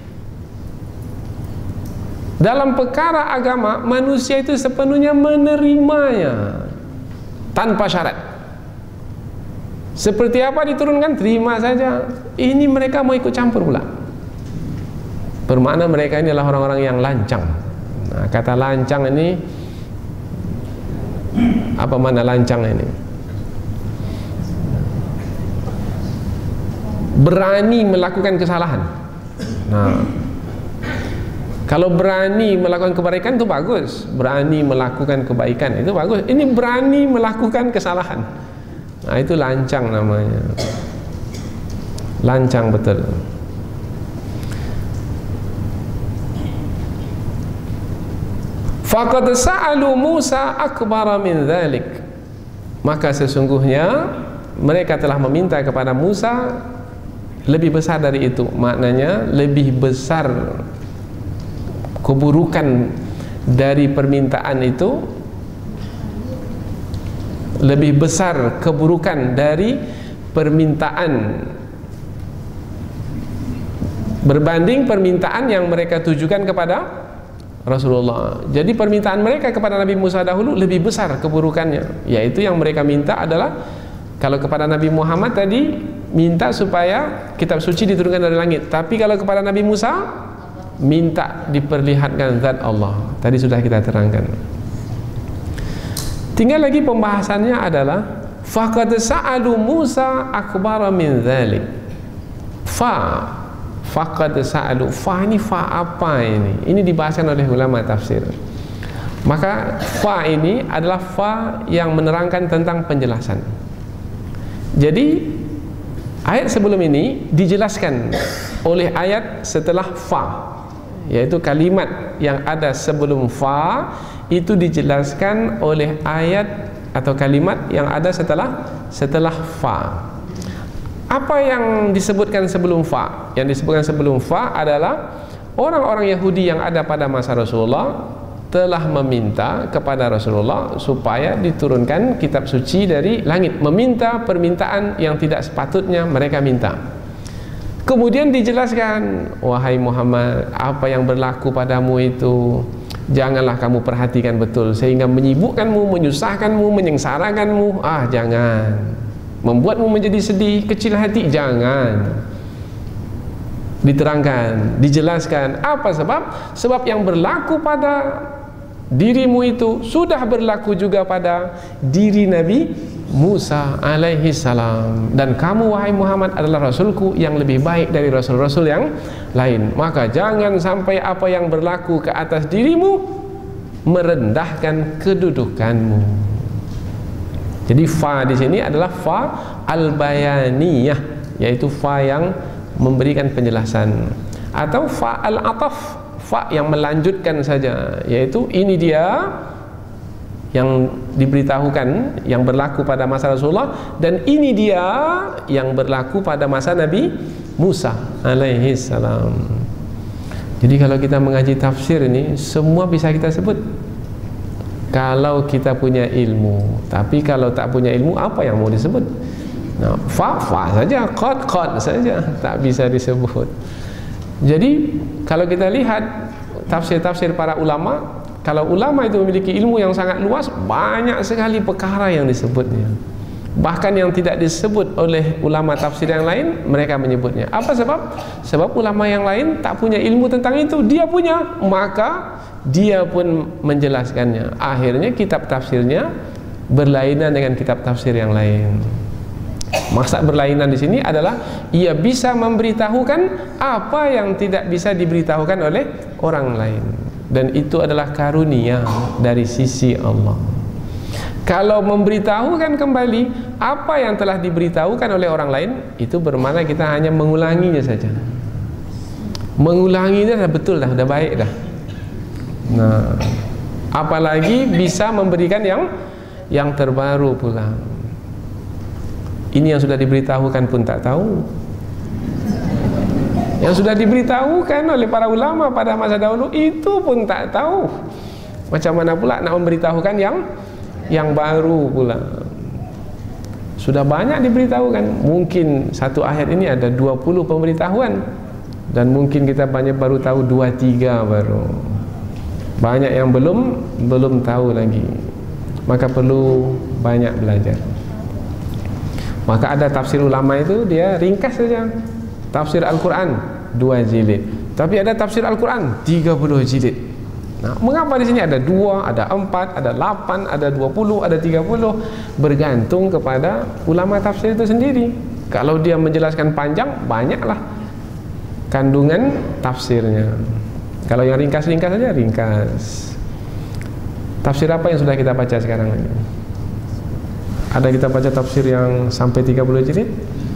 Dalam perkara agama, manusia itu sepenuhnya menerimanya tanpa syarat. Seperti apa diturunkan, terima saja. Ini mereka mau ikut campur pula. Bermakna mereka ini adalah orang-orang yang lancang. Nah, kata lancang ini, apa mana lancang ini? Berani melakukan kesalahan. Nah, kalau berani melakukan kebaikan itu bagus, berani melakukan kebaikan itu bagus. Ini berani melakukan kesalahan. Nah, itu lancang namanya. Lancang betul. Faqad sa'alu Musa akbara min dzalik. Maka sesungguhnya mereka telah meminta kepada Musa lebih besar dari itu. Maknanya lebih besar keburukan dari permintaan itu, lebih besar keburukan dari permintaan berbanding permintaan yang mereka tujukan kepada Rasulullah. Jadi permintaan mereka kepada Nabi Musa dahulu lebih besar keburukannya, yaitu yang mereka minta adalah, kalau kepada Nabi Muhammad tadi minta supaya kitab suci diturunkan dari langit, tapi kalau kepada Nabi Musa minta diperlihatkan zat Allah. Tadi sudah kita terangkan. Tinggal lagi pembahasannya adalah faqad sa'alu Musa akbara min dzalik. Fa faqad sa'alu, fa ini fa apa ini? Ini dibahaskan oleh ulama tafsir. Maka fa ini adalah fa yang menerangkan tentang penjelasan. Jadi ayat sebelum ini dijelaskan oleh ayat setelah fa, yaitu kalimat yang ada sebelum fa itu dijelaskan oleh ayat atau kalimat yang ada setelah setelah fa. Apa yang disebutkan sebelum fa? Yang disebutkan sebelum fa adalah orang-orang Yahudi yang ada pada masa Rasulullah telah meminta kepada Rasulullah supaya diturunkan kitab suci dari langit, meminta permintaan yang tidak sepatutnya mereka minta. Kemudian dijelaskan, wahai Muhammad, apa yang berlaku padamu itu janganlah kamu perhatikan betul, sehingga menyibukkanmu, menyusahkanmu, menyengsarakanmu. Ah, jangan. Membuatmu menjadi sedih, kecil hati, jangan. Diterangkan, dijelaskan. Apa sebab? Sebab yang berlaku pada dirimu itu sudah berlaku juga pada diri Nabi Musa alaihi salam. Dan kamu, wahai Muhammad, adalah Rasulku yang lebih baik dari Rasul-Rasul yang lain. Maka jangan sampai apa yang berlaku ke atas dirimu merendahkan kedudukanmu. Jadi fa di sini adalah fa al-bayaniyah, yaitu fa yang memberikan penjelasan, atau fa al-ataf, fa yang melanjutkan saja, yaitu ini dia yang diberitahukan yang berlaku pada masa Rasulullah, dan ini dia yang berlaku pada masa Nabi Musa alaihi salam. Jadi kalau kita mengaji tafsir ini, semua bisa kita sebut kalau kita punya ilmu. Tapi kalau tak punya ilmu, apa yang mau disebut? Nah, fa fa saja, qad qad saja, tak bisa disebut. Jadi kalau kita lihat tafsir-tafsir para ulama, kalau ulama itu memiliki ilmu yang sangat luas, banyak sekali perkara yang disebutnya. Bahkan yang tidak disebut oleh ulama tafsir yang lain, mereka menyebutnya. Apa sebab? Sebab ulama yang lain tak punya ilmu tentang itu, dia punya, maka dia pun menjelaskannya. Akhirnya kitab tafsirnya berlainan dengan kitab tafsir yang lain. Maksud berlainan di sini adalah ia bisa memberitahukan apa yang tidak bisa diberitahukan oleh orang lain, dan itu adalah karunia dari sisi Allah. Kalau memberitahukan kembali apa yang telah diberitahukan oleh orang lain, itu bermakna kita hanya mengulanginya saja. Mengulanginya dah betul dah, dah baik dah. Nah, apalagi bisa memberikan yang yang terbaru pula. Ini yang sudah diberitahukan pun tak tahu. Yang sudah diberitahukan oleh para ulama pada masa dahulu itu pun tak tahu. Macam mana pula nak memberitahukan yang yang baru pula. Sudah banyak diberitahukan. Mungkin satu ayat ini ada dua puluh pemberitahuan, dan mungkin kita banyak baru tahu dua tiga baru. Banyak yang belum belum tahu lagi. Maka perlu banyak belajar. Maka ada tafsir ulama itu dia ringkas saja. Tafsir Al-Quran dua jilid, tapi ada tafsir Al-Quran tiga puluh jilid. Nah, mengapa di sini ada dua, ada empat, ada delapan, ada dua puluh, ada tiga puluh? Bergantung kepada ulama tafsir itu sendiri. Kalau dia menjelaskan panjang, banyaklah kandungan tafsirnya. Kalau yang ringkas-ringkas saja, ringkas. Tafsir apa yang sudah kita baca sekarang ini? Ada kita baca tafsir yang sampai tiga puluh jilid?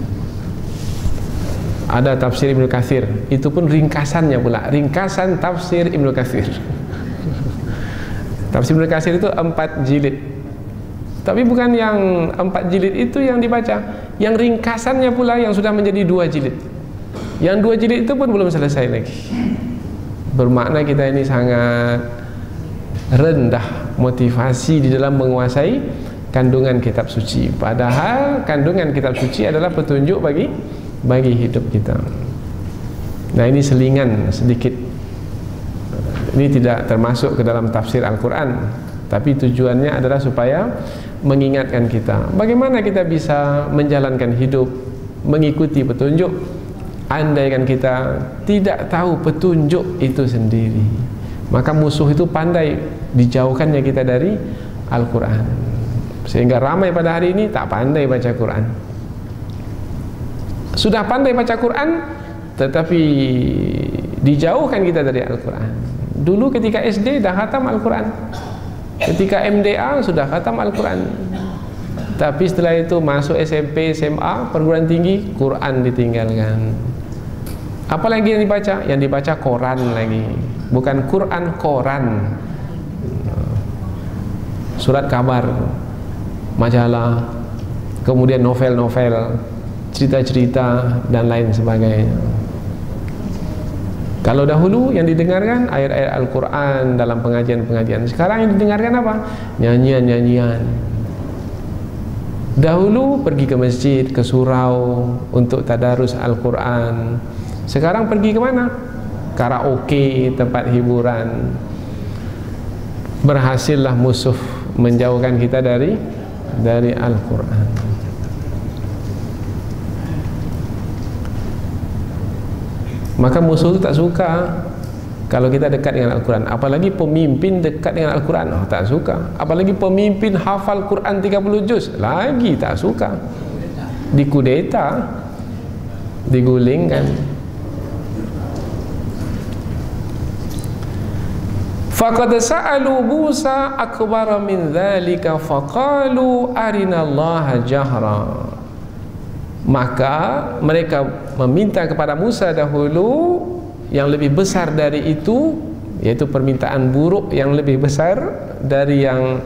Ada tafsir Ibnu Katsir, itu pun ringkasannya pula, ringkasan tafsir Ibnu Katsir. Tafsir Ibnu Katsir itu empat jilid. Tapi bukan yang empat jilid itu yang dibaca, yang ringkasannya pula yang sudah menjadi dua jilid. Yang dua jilid itu pun belum selesai lagi. Bermakna kita ini sangat rendah motivasi di dalam menguasai kandungan kitab suci. Padahal kandungan kitab suci adalah petunjuk bagi bagi hidup kita. Nah, ini selingan sedikit. Ini tidak termasuk ke dalam tafsir Al-Quran, tapi tujuannya adalah supaya mengingatkan kita bagaimana kita bisa menjalankan hidup mengikuti petunjuk. Andaikan kita tidak tahu petunjuk itu sendiri, maka musuh itu pandai dijauhkannya kita dari Al-Quran. Sehingga ramai pada hari ini tak pandai baca Quran. Sudah pandai baca Quran, tetapi dijauhkan kita dari Al-Quran. Dulu ketika S D dah khatam Al-Quran, ketika M D A sudah khatam Al-Quran, tapi setelah itu masuk S M P, S M A, perguruan tinggi, Quran ditinggalkan. Apalagi yang dibaca? Yang dibaca koran lagi, bukan Quran, koran, surat kabar, majalah, kemudian novel-novel, cerita-cerita dan lain sebagainya. Kalau dahulu yang didengarkan ayat-ayat Al-Quran dalam pengajian-pengajian, sekarang yang didengarkan apa? Nyanyian-nyanyian. Dahulu pergi ke masjid, ke surau untuk tadarus Al-Quran. Sekarang pergi ke mana? Karaoke, tempat hiburan. Berhasillah musuh menjauhkan kita dari dari Al-Quran. Maka musuh itu tak suka kalau kita dekat dengan Al-Quran. Apalagi pemimpin dekat dengan Al-Quran, oh, tak suka. Apalagi pemimpin hafal Quran tiga puluh juz, lagi tak suka. Dikudeta, digulingkan. Faqad sa'alu Musa akbar min dzalika faqalu arinallaha jahra. Maka mereka meminta kepada Musa dahulu yang lebih besar dari itu, yaitu permintaan buruk yang lebih besar dari yang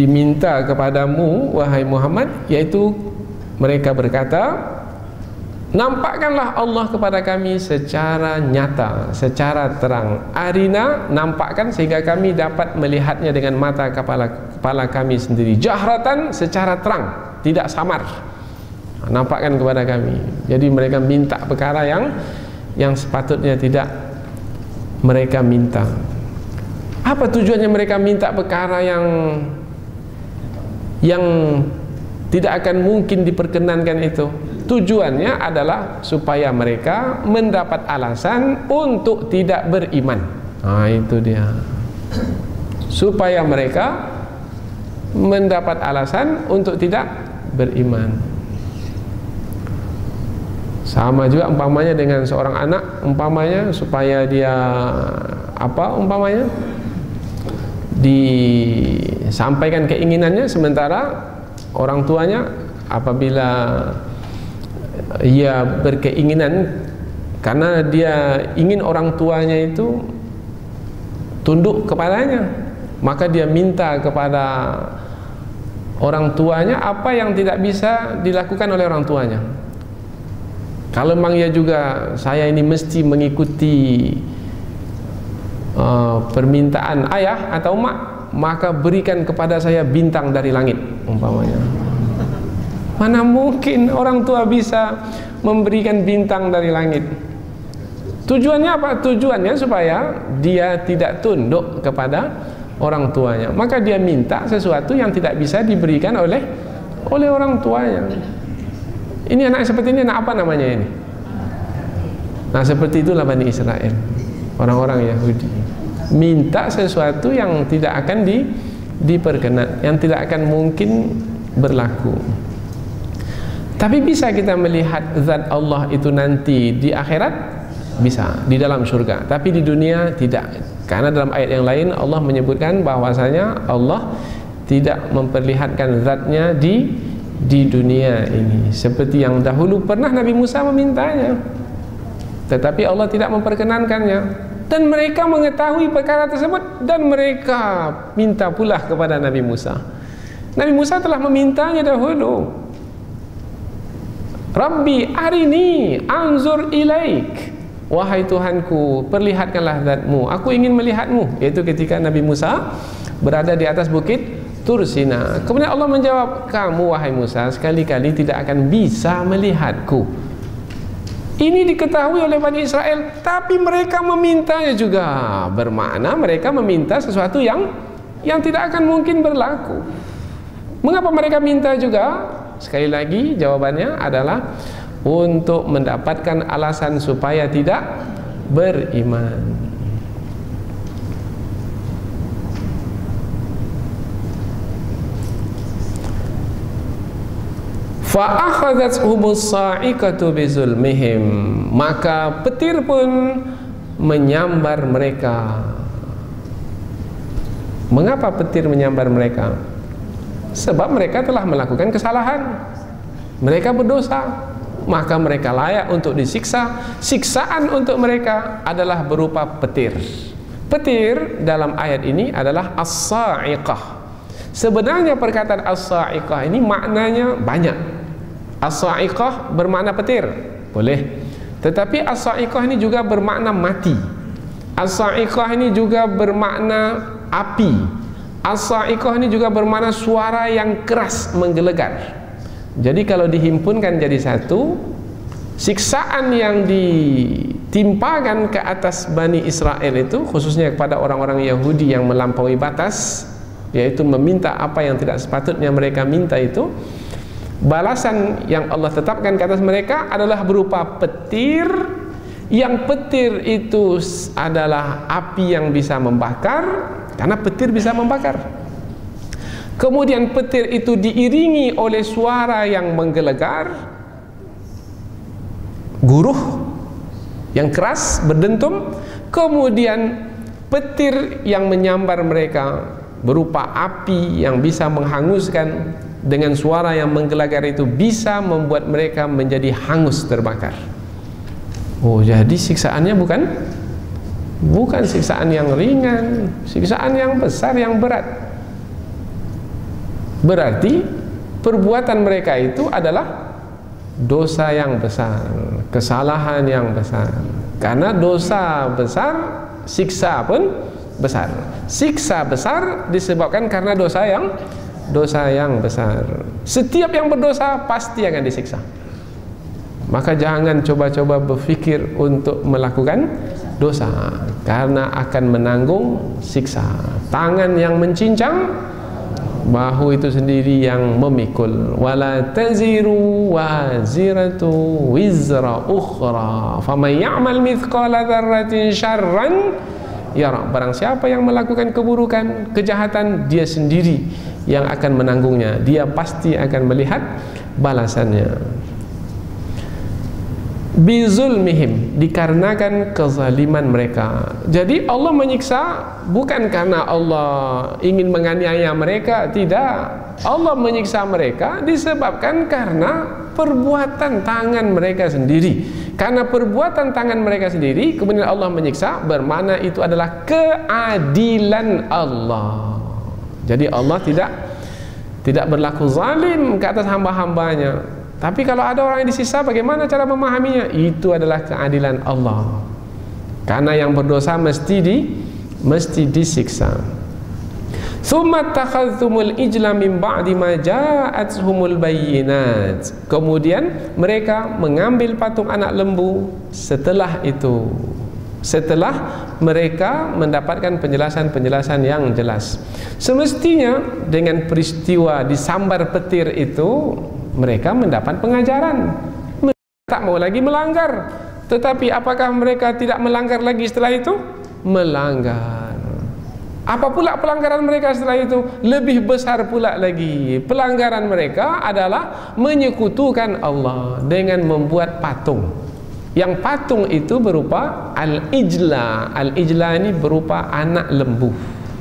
diminta kepadamu wahai Muhammad, yaitu mereka berkata, nampakkanlah Allah kepada kami secara nyata, secara terang. Arina, nampakkan sehingga kami dapat melihatnya dengan mata kepala kepala kami sendiri. Jahratan, secara terang, tidak samar. Nampakkan kepada kami. Jadi mereka minta perkara yang yang sepatutnya tidak mereka minta. Apa tujuannya mereka minta perkara yang yang tidak akan mungkin diperkenankan itu? Tujuannya adalah supaya mereka mendapat alasan untuk tidak beriman. Nah, itu dia. Supaya mereka mendapat alasan untuk tidak beriman. Sama juga umpamanya dengan seorang anak, umpamanya supaya dia apa umpamanya disampaikan keinginannya, sementara orang tuanya apabila ia berkeinginan karena dia ingin orang tuanya itu tunduk kepadanya, maka dia minta kepada orang tuanya apa yang tidak bisa dilakukan oleh orang tuanya. Kalau memang ia juga, saya ini mesti mengikuti uh, permintaan ayah atau mak, maka berikan kepada saya bintang dari langit umpamanya. Mana mungkin orang tua bisa memberikan bintang dari langit? Tujuannya apa? Tujuannya supaya dia tidak tunduk kepada orang tuanya. Maka dia minta sesuatu yang tidak bisa diberikan oleh oleh orang tuanya. Ini anak seperti ini, anak apa namanya ini? Nah, seperti itulah Bani Israel, orang-orang Yahudi. Minta sesuatu yang tidak akan di, diperkenan, yang tidak akan mungkin berlaku. Tapi bisa kita melihat zat Allah itu nanti di akhirat, bisa, di dalam surga. Tapi di dunia tidak. Karena dalam ayat yang lain Allah menyebutkan bahwasanya Allah tidak memperlihatkan zatnya di di dunia ini. Seperti yang dahulu pernah Nabi Musa memintanya, tetapi Allah tidak memperkenankannya. Dan mereka mengetahui perkara tersebut dan mereka minta pula kepada Nabi Musa. Nabi Musa telah memintanya dahulu. Rabbi arini anzur ilaik, wahai Tuhanku, perlihatkanlah zatmu, aku ingin melihatmu. Yaitu ketika Nabi Musa berada di atas bukit Tursina. Kemudian Allah menjawab, kamu wahai Musa sekali-kali tidak akan bisa melihatku. Ini diketahui oleh Bani Israel, tapi mereka memintanya juga, bermakna mereka meminta sesuatu yang yang tidak akan mungkin berlaku. Mengapa mereka minta juga? Sekali lagi jawabannya adalah untuk mendapatkan alasan supaya tidak beriman. Fa'akhadhathumus sa'iqatu bizulmihim, maka petir pun menyambar mereka. Mengapa petir menyambar mereka? Sebab mereka telah melakukan kesalahan, mereka berdosa, maka mereka layak untuk disiksa. Siksaan untuk mereka adalah berupa petir. Petir dalam ayat ini adalah as-sa'iqah. Sebenarnya perkataan as-sa'iqah ini maknanya banyak. As-sa'iqah bermakna petir, boleh. Tetapi as-sa'iqah ini juga bermakna mati. As-sa'iqah ini juga bermakna api. As-sa'iqah ini juga bermakna suara yang keras menggelegar. Jadi kalau dihimpunkan jadi satu, siksaan yang ditimpakan ke atas Bani Israel itu, khususnya kepada orang-orang Yahudi yang melampaui batas, yaitu meminta apa yang tidak sepatutnya mereka minta itu, balasan yang Allah tetapkan ke atas mereka adalah berupa petir, yang petir itu adalah api yang bisa membakar, karena petir bisa membakar. Kemudian petir itu diiringi oleh suara yang menggelegar, guruh, yang keras, berdentum. Kemudian petir yang menyambar mereka berupa api yang bisa menghanguskan, dengan suara yang menggelegar itu bisa membuat mereka menjadi hangus terbakar. Oh, jadi siksaannya bukan bukan siksaan yang ringan, siksaan yang besar, yang berat. Berarti perbuatan mereka itu adalah dosa yang besar, kesalahan yang besar. Karena dosa besar, siksa pun besar. Siksa besar disebabkan karena dosa yang dosa yang besar. Setiap yang berdosa pasti akan disiksa. Maka jangan coba-coba berfikir untuk melakukan dosa, karena akan menanggung siksa. Tangan yang mencincang, bahu itu sendiri yang memikul. Wala taziru waziratu wizra ukhra faman ya'mal mithqala dzarratin syarran yara. Barang siapa yang melakukan keburukan, kejahatan, dia sendiri yang akan menanggungnya. Dia pasti akan melihat balasannya. Bizulmihim, dikarenakan kezaliman mereka. Jadi Allah menyiksa bukan karena Allah ingin menganiaya mereka, tidak. Allah menyiksa mereka disebabkan karena perbuatan tangan mereka sendiri. Karena perbuatan tangan mereka sendiri, kemudian Allah menyiksa, bermakna itu adalah keadilan Allah. Jadi Allah tidak tidak berlaku zalim ke atas hamba-hambanya. Tapi kalau ada orang yang disiksa, bagaimana cara memahaminya? Itu adalah keadilan Allah. Karena yang berdosa mesti di mesti disiksa. Tsumma takhadhtumul ijla min ba'di ma ja'atuhumul bayyinat. Kemudian mereka mengambil patung anak lembu setelah itu. Setelah mereka mendapatkan penjelasan-penjelasan yang jelas. Semestinya dengan peristiwa disambar petir itu, mereka mendapat pengajaran. Mereka tak mau lagi melanggar. Tetapi apakah mereka tidak melanggar lagi setelah itu? Melanggar. Apa pula pelanggaran mereka setelah itu? Lebih besar pula lagi. Pelanggaran mereka adalah menyekutukan Allah dengan membuat patung. Yang patung itu berupa al-ijla. Al-ijla ini berupa anak lembu,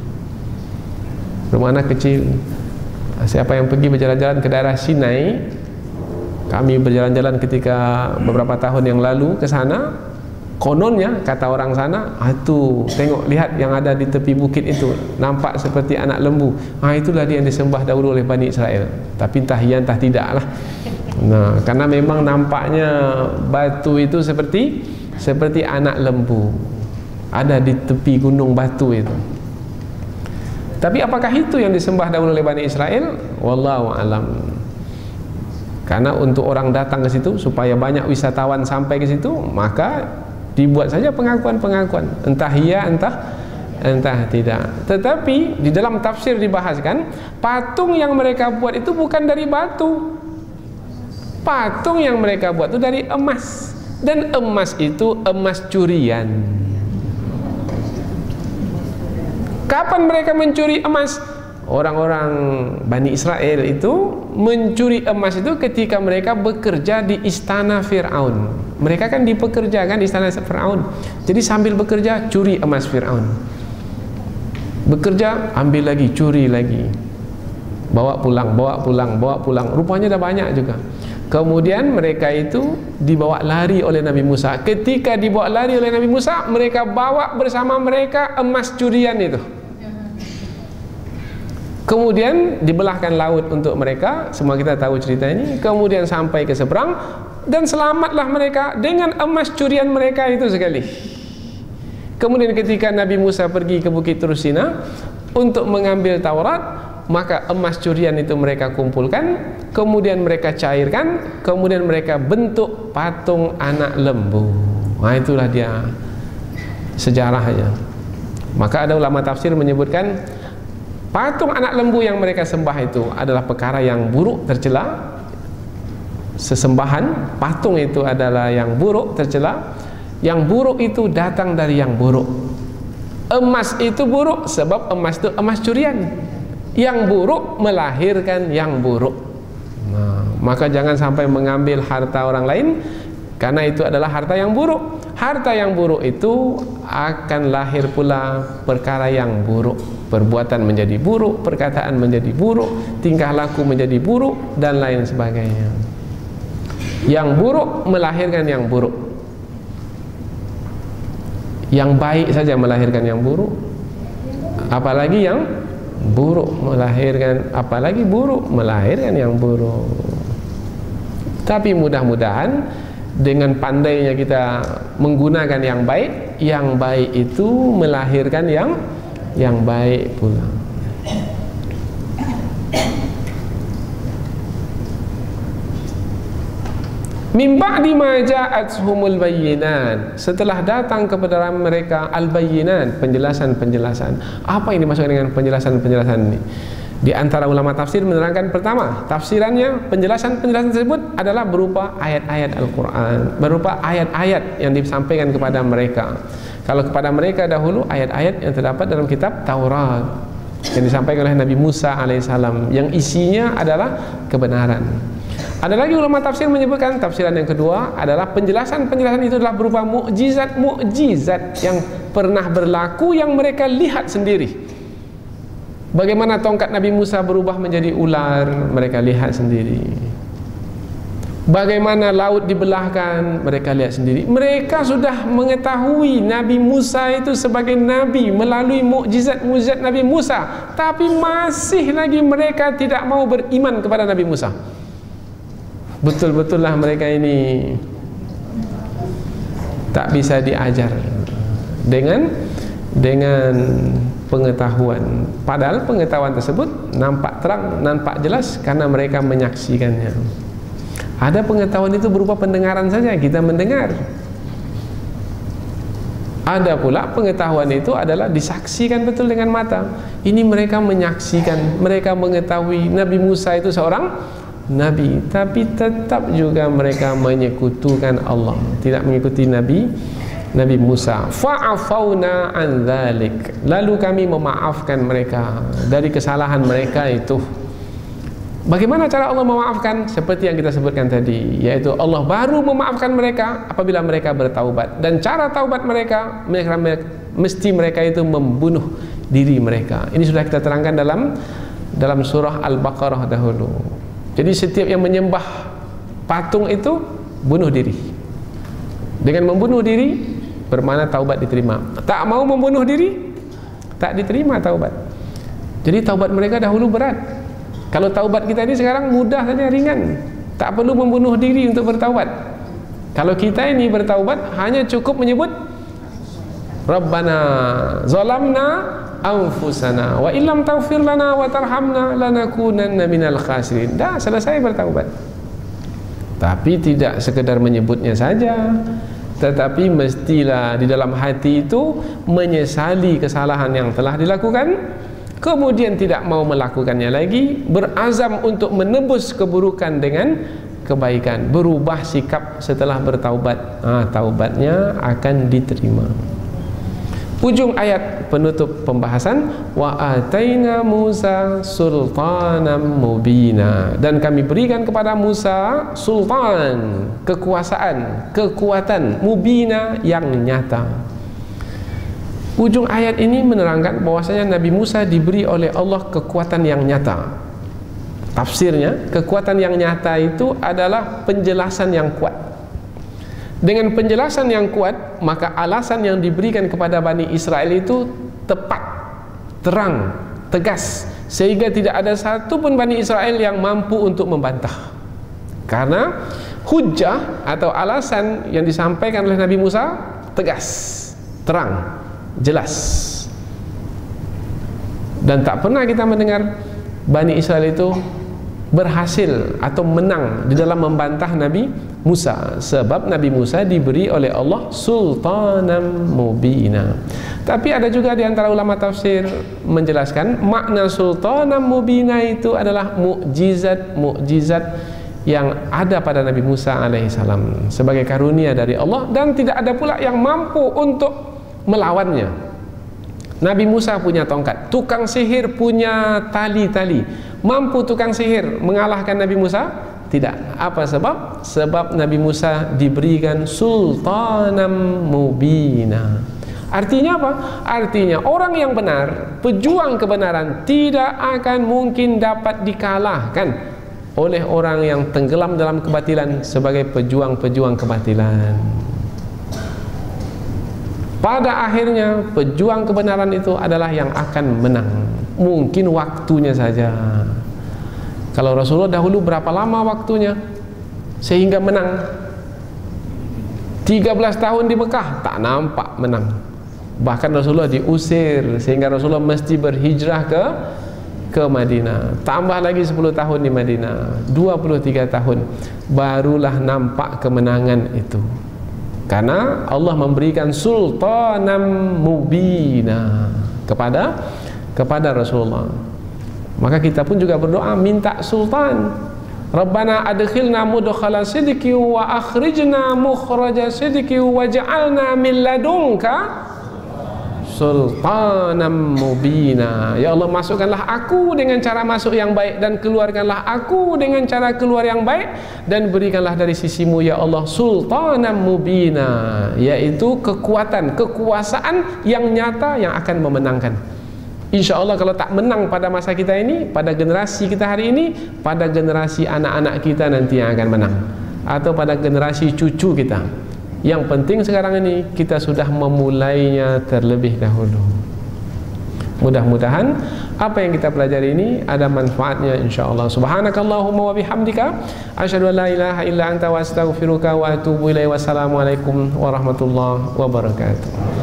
rumah anak kecil. Siapa yang pergi berjalan-jalan ke daerah Sinai, kami berjalan-jalan ketika beberapa tahun yang lalu ke sana, kononnya kata orang sana, ah itu tengok, lihat yang ada di tepi bukit itu, nampak seperti anak lembu. Ah itulah dia yang disembah dahulu oleh Bani Israel. Tapi entah iya entah tidak lah. Nah, karena memang nampaknya batu itu seperti seperti anak lembu, ada di tepi gunung batu itu. Tapi apakah itu yang disembah dahulu oleh Bani Israel? Wallahu alam. Karena untuk orang datang ke situ, supaya banyak wisatawan sampai ke situ, maka dibuat saja pengakuan-pengakuan, entah iya entah entah tidak. Tetapi di dalam tafsir dibahaskan, patung yang mereka buat itu bukan dari batu. Patung yang mereka buat itu dari emas, dan emas itu emas curian. Kapan mereka mencuri emas? Orang-orang Bani Israel itu mencuri emas itu ketika mereka bekerja di istana Fir'aun. Mereka kan dipekerjakan di istana Fir'aun. Jadi sambil bekerja, curi emas Fir'aun. Bekerja, ambil lagi, curi lagi. Bawa pulang, bawa pulang, bawa pulang. Rupanya dah banyak juga. Kemudian mereka itu dibawa lari oleh Nabi Musa. Ketika dibawa lari oleh Nabi Musa, mereka bawa bersama mereka emas curian itu. Kemudian dibelahkan laut untuk mereka. Semua kita tahu cerita ini. Kemudian sampai ke seberang, dan selamatlah mereka dengan emas curian mereka itu sekali. Kemudian ketika Nabi Musa pergi ke Bukit Tursina untuk mengambil Taurat, maka emas curian itu mereka kumpulkan, kemudian mereka cairkan, kemudian mereka bentuk patung anak lembu. Nah itulah dia sejarahnya. Maka ada ulama tafsir menyebutkan, patung anak lembu yang mereka sembah itu adalah perkara yang buruk, tercela. Sesembahan patung itu adalah yang buruk, tercela. Yang buruk itu datang dari yang buruk. Emas itu buruk sebab emas itu emas curian. Yang buruk melahirkan yang buruk. Nah, maka jangan sampai mengambil harta orang lain, karena itu adalah harta yang buruk. Harta yang buruk itu akan lahir pula perkara yang buruk. Perbuatan menjadi buruk, perkataan menjadi buruk, tingkah laku menjadi buruk, dan lain sebagainya. Yang buruk melahirkan yang buruk. Yang baik saja melahirkan yang buruk, apalagi yang buruk melahirkan, apalagi buruk melahirkan yang buruk. Tapi mudah-mudahan dengan pandainya kita menggunakan yang baik, yang baik itu melahirkan yang yang baik pula. Min ba'di ma ja'atuhumul bayyinat, setelah datang kepada mereka al-bayyinat, penjelasan-penjelasan. Apa yang dimaksud dengan penjelasan-penjelasan ini? Di antara ulama tafsir menerangkan, pertama, tafsirannya, penjelasan-penjelasan tersebut adalah berupa ayat-ayat Al-Quran, berupa ayat-ayat yang disampaikan kepada mereka. Kalau kepada mereka dahulu, ayat-ayat yang terdapat dalam kitab Taurat yang disampaikan oleh Nabi Musa alaihissalam, yang isinya adalah kebenaran. Ada lagi ulama tafsir menyebutkan tafsiran yang kedua adalah penjelasan-penjelasan itu adalah berupa mukjizat-mukjizat yang pernah berlaku, yang mereka lihat sendiri. Bagaimana tongkat Nabi Musa berubah menjadi ular, mereka lihat sendiri. Bagaimana laut dibelahkan, mereka lihat sendiri. Mereka sudah mengetahui Nabi Musa itu sebagai Nabi melalui mukjizat-mukjizat Nabi Musa, tapi masih lagi mereka tidak mau beriman kepada Nabi Musa. Betul-betullah mereka ini tak bisa diajar dengan dengan pengetahuan. Padahal pengetahuan tersebut nampak terang, nampak jelas karena mereka menyaksikannya. Ada pengetahuan itu berupa pendengaran saja, kita mendengar. Ada pula pengetahuan itu adalah disaksikan betul dengan mata. Ini mereka menyaksikan, mereka mengetahui Nabi Musa itu seorang Nabi, tapi tetap juga mereka menyekutukan Allah, tidak mengikuti Nabi Nabi Musa. Fa'afauna an dzalik, lalu kami memaafkan mereka dari kesalahan mereka itu. Bagaimana cara Allah memaafkan? Seperti yang kita sebutkan tadi, yaitu Allah baru memaafkan mereka apabila mereka bertaubat. Dan cara taubat mereka, mereka mesti mereka itu membunuh diri mereka. Ini sudah kita terangkan dalam dalam surah Al-Baqarah dahulu. Jadi setiap yang menyembah patung itu bunuh diri. Dengan membunuh diri bermakna taubat diterima. Tak mau membunuh diri, tak diterima taubat. Jadi taubat mereka dahulu berat. Kalau taubat kita ini sekarang mudah saja, ringan. Tak perlu membunuh diri untuk bertaubat. Kalau kita ini bertaubat hanya cukup menyebut Rabbana zalamna anfusana wa illam taghfir lana wa tarhamna lanakunanna minal khasirin. Dah selesai bertaubat. Tapi tidak sekedar menyebutnya saja, tetapi mestilah di dalam hati itu menyesali kesalahan yang telah dilakukan, kemudian tidak mau melakukannya lagi, berazam untuk menebus keburukan dengan kebaikan, berubah sikap setelah bertaubat. Ah, taubatnya akan diterima. Ujung ayat penutup pembahasan, wa ataina Musa sultanan mubina, dan kami berikan kepada Musa sultan, kekuasaan, kekuatan, mubina, yang nyata. Ujung ayat ini menerangkan bahwasanya Nabi Musa diberi oleh Allah kekuatan yang nyata. Tafsirnya, kekuatan yang nyata itu adalah penjelasan yang kuat. Dengan penjelasan yang kuat, maka alasan yang diberikan kepada Bani Israel itu tepat, terang, tegas, sehingga tidak ada satu pun Bani Israel yang mampu untuk membantah. Karena hujjah atau alasan yang disampaikan oleh Nabi Musa tegas, terang, jelas. Dan tak pernah kita mendengar Bani Israel itu berhasil atau menang di dalam membantah Nabi Musa, sebab Nabi Musa diberi oleh Allah sultanan mubina. Tapi ada juga di antara ulama tafsir menjelaskan makna sultanan mubina itu adalah mukjizat-mukjizat yang ada pada Nabi Musa alaihissalam sebagai karunia dari Allah, dan tidak ada pula yang mampu untuk melawannya. Nabi Musa punya tongkat, tukang sihir punya tali-tali. Mampu tukang sihir mengalahkan Nabi Musa? Tidak. Apa sebab? Sebab Nabi Musa diberikan sultanan mubina. Artinya apa? Artinya orang yang benar, pejuang kebenaran, tidak akan mungkin dapat dikalahkan oleh orang yang tenggelam dalam kebatilan sebagai pejuang-pejuang kebatilan. Pada akhirnya pejuang kebenaran itu adalah yang akan menang. Mungkin waktunya saja. Kalau Rasulullah dahulu berapa lama waktunya? sehingga menang. Tiga belas tahun di Mekah tak nampak menang. Bahkan Rasulullah diusir sehingga Rasulullah mesti berhijrah ke ke Madinah. Tambah lagi sepuluh tahun di Madinah, dua puluh tiga tahun, barulah nampak kemenangan itu. Karena Allah memberikan sultanan mubina kepada kepada Rasulullah. Maka kita pun juga berdoa minta sultan. Rabbana adkhilna mudkhala sidqi wa akhrijna mukhraja sidqi waj'alna min ladunka sultanan mubina. Ya Allah, masukkanlah aku dengan cara masuk yang baik dan keluarkanlah aku dengan cara keluar yang baik, dan berikanlah dari sisimu ya Allah sultanan mubina, yaitu kekuatan, kekuasaan yang nyata yang akan memenangkan. Insya Allah kalau tak menang pada masa kita ini, pada generasi kita hari ini, pada generasi anak-anak kita nanti yang akan menang, atau pada generasi cucu kita. Yang penting sekarang ini kita sudah memulainya terlebih dahulu. Mudah-mudahan apa yang kita pelajari ini ada manfaatnya insyaallah. Subhanakallahumma wa bihamdika asyhadu an la ilaha illa anta wa astaghfiruka wa atubu ilaik. Wassalamualaikum warahmatullahi wabarakatuh.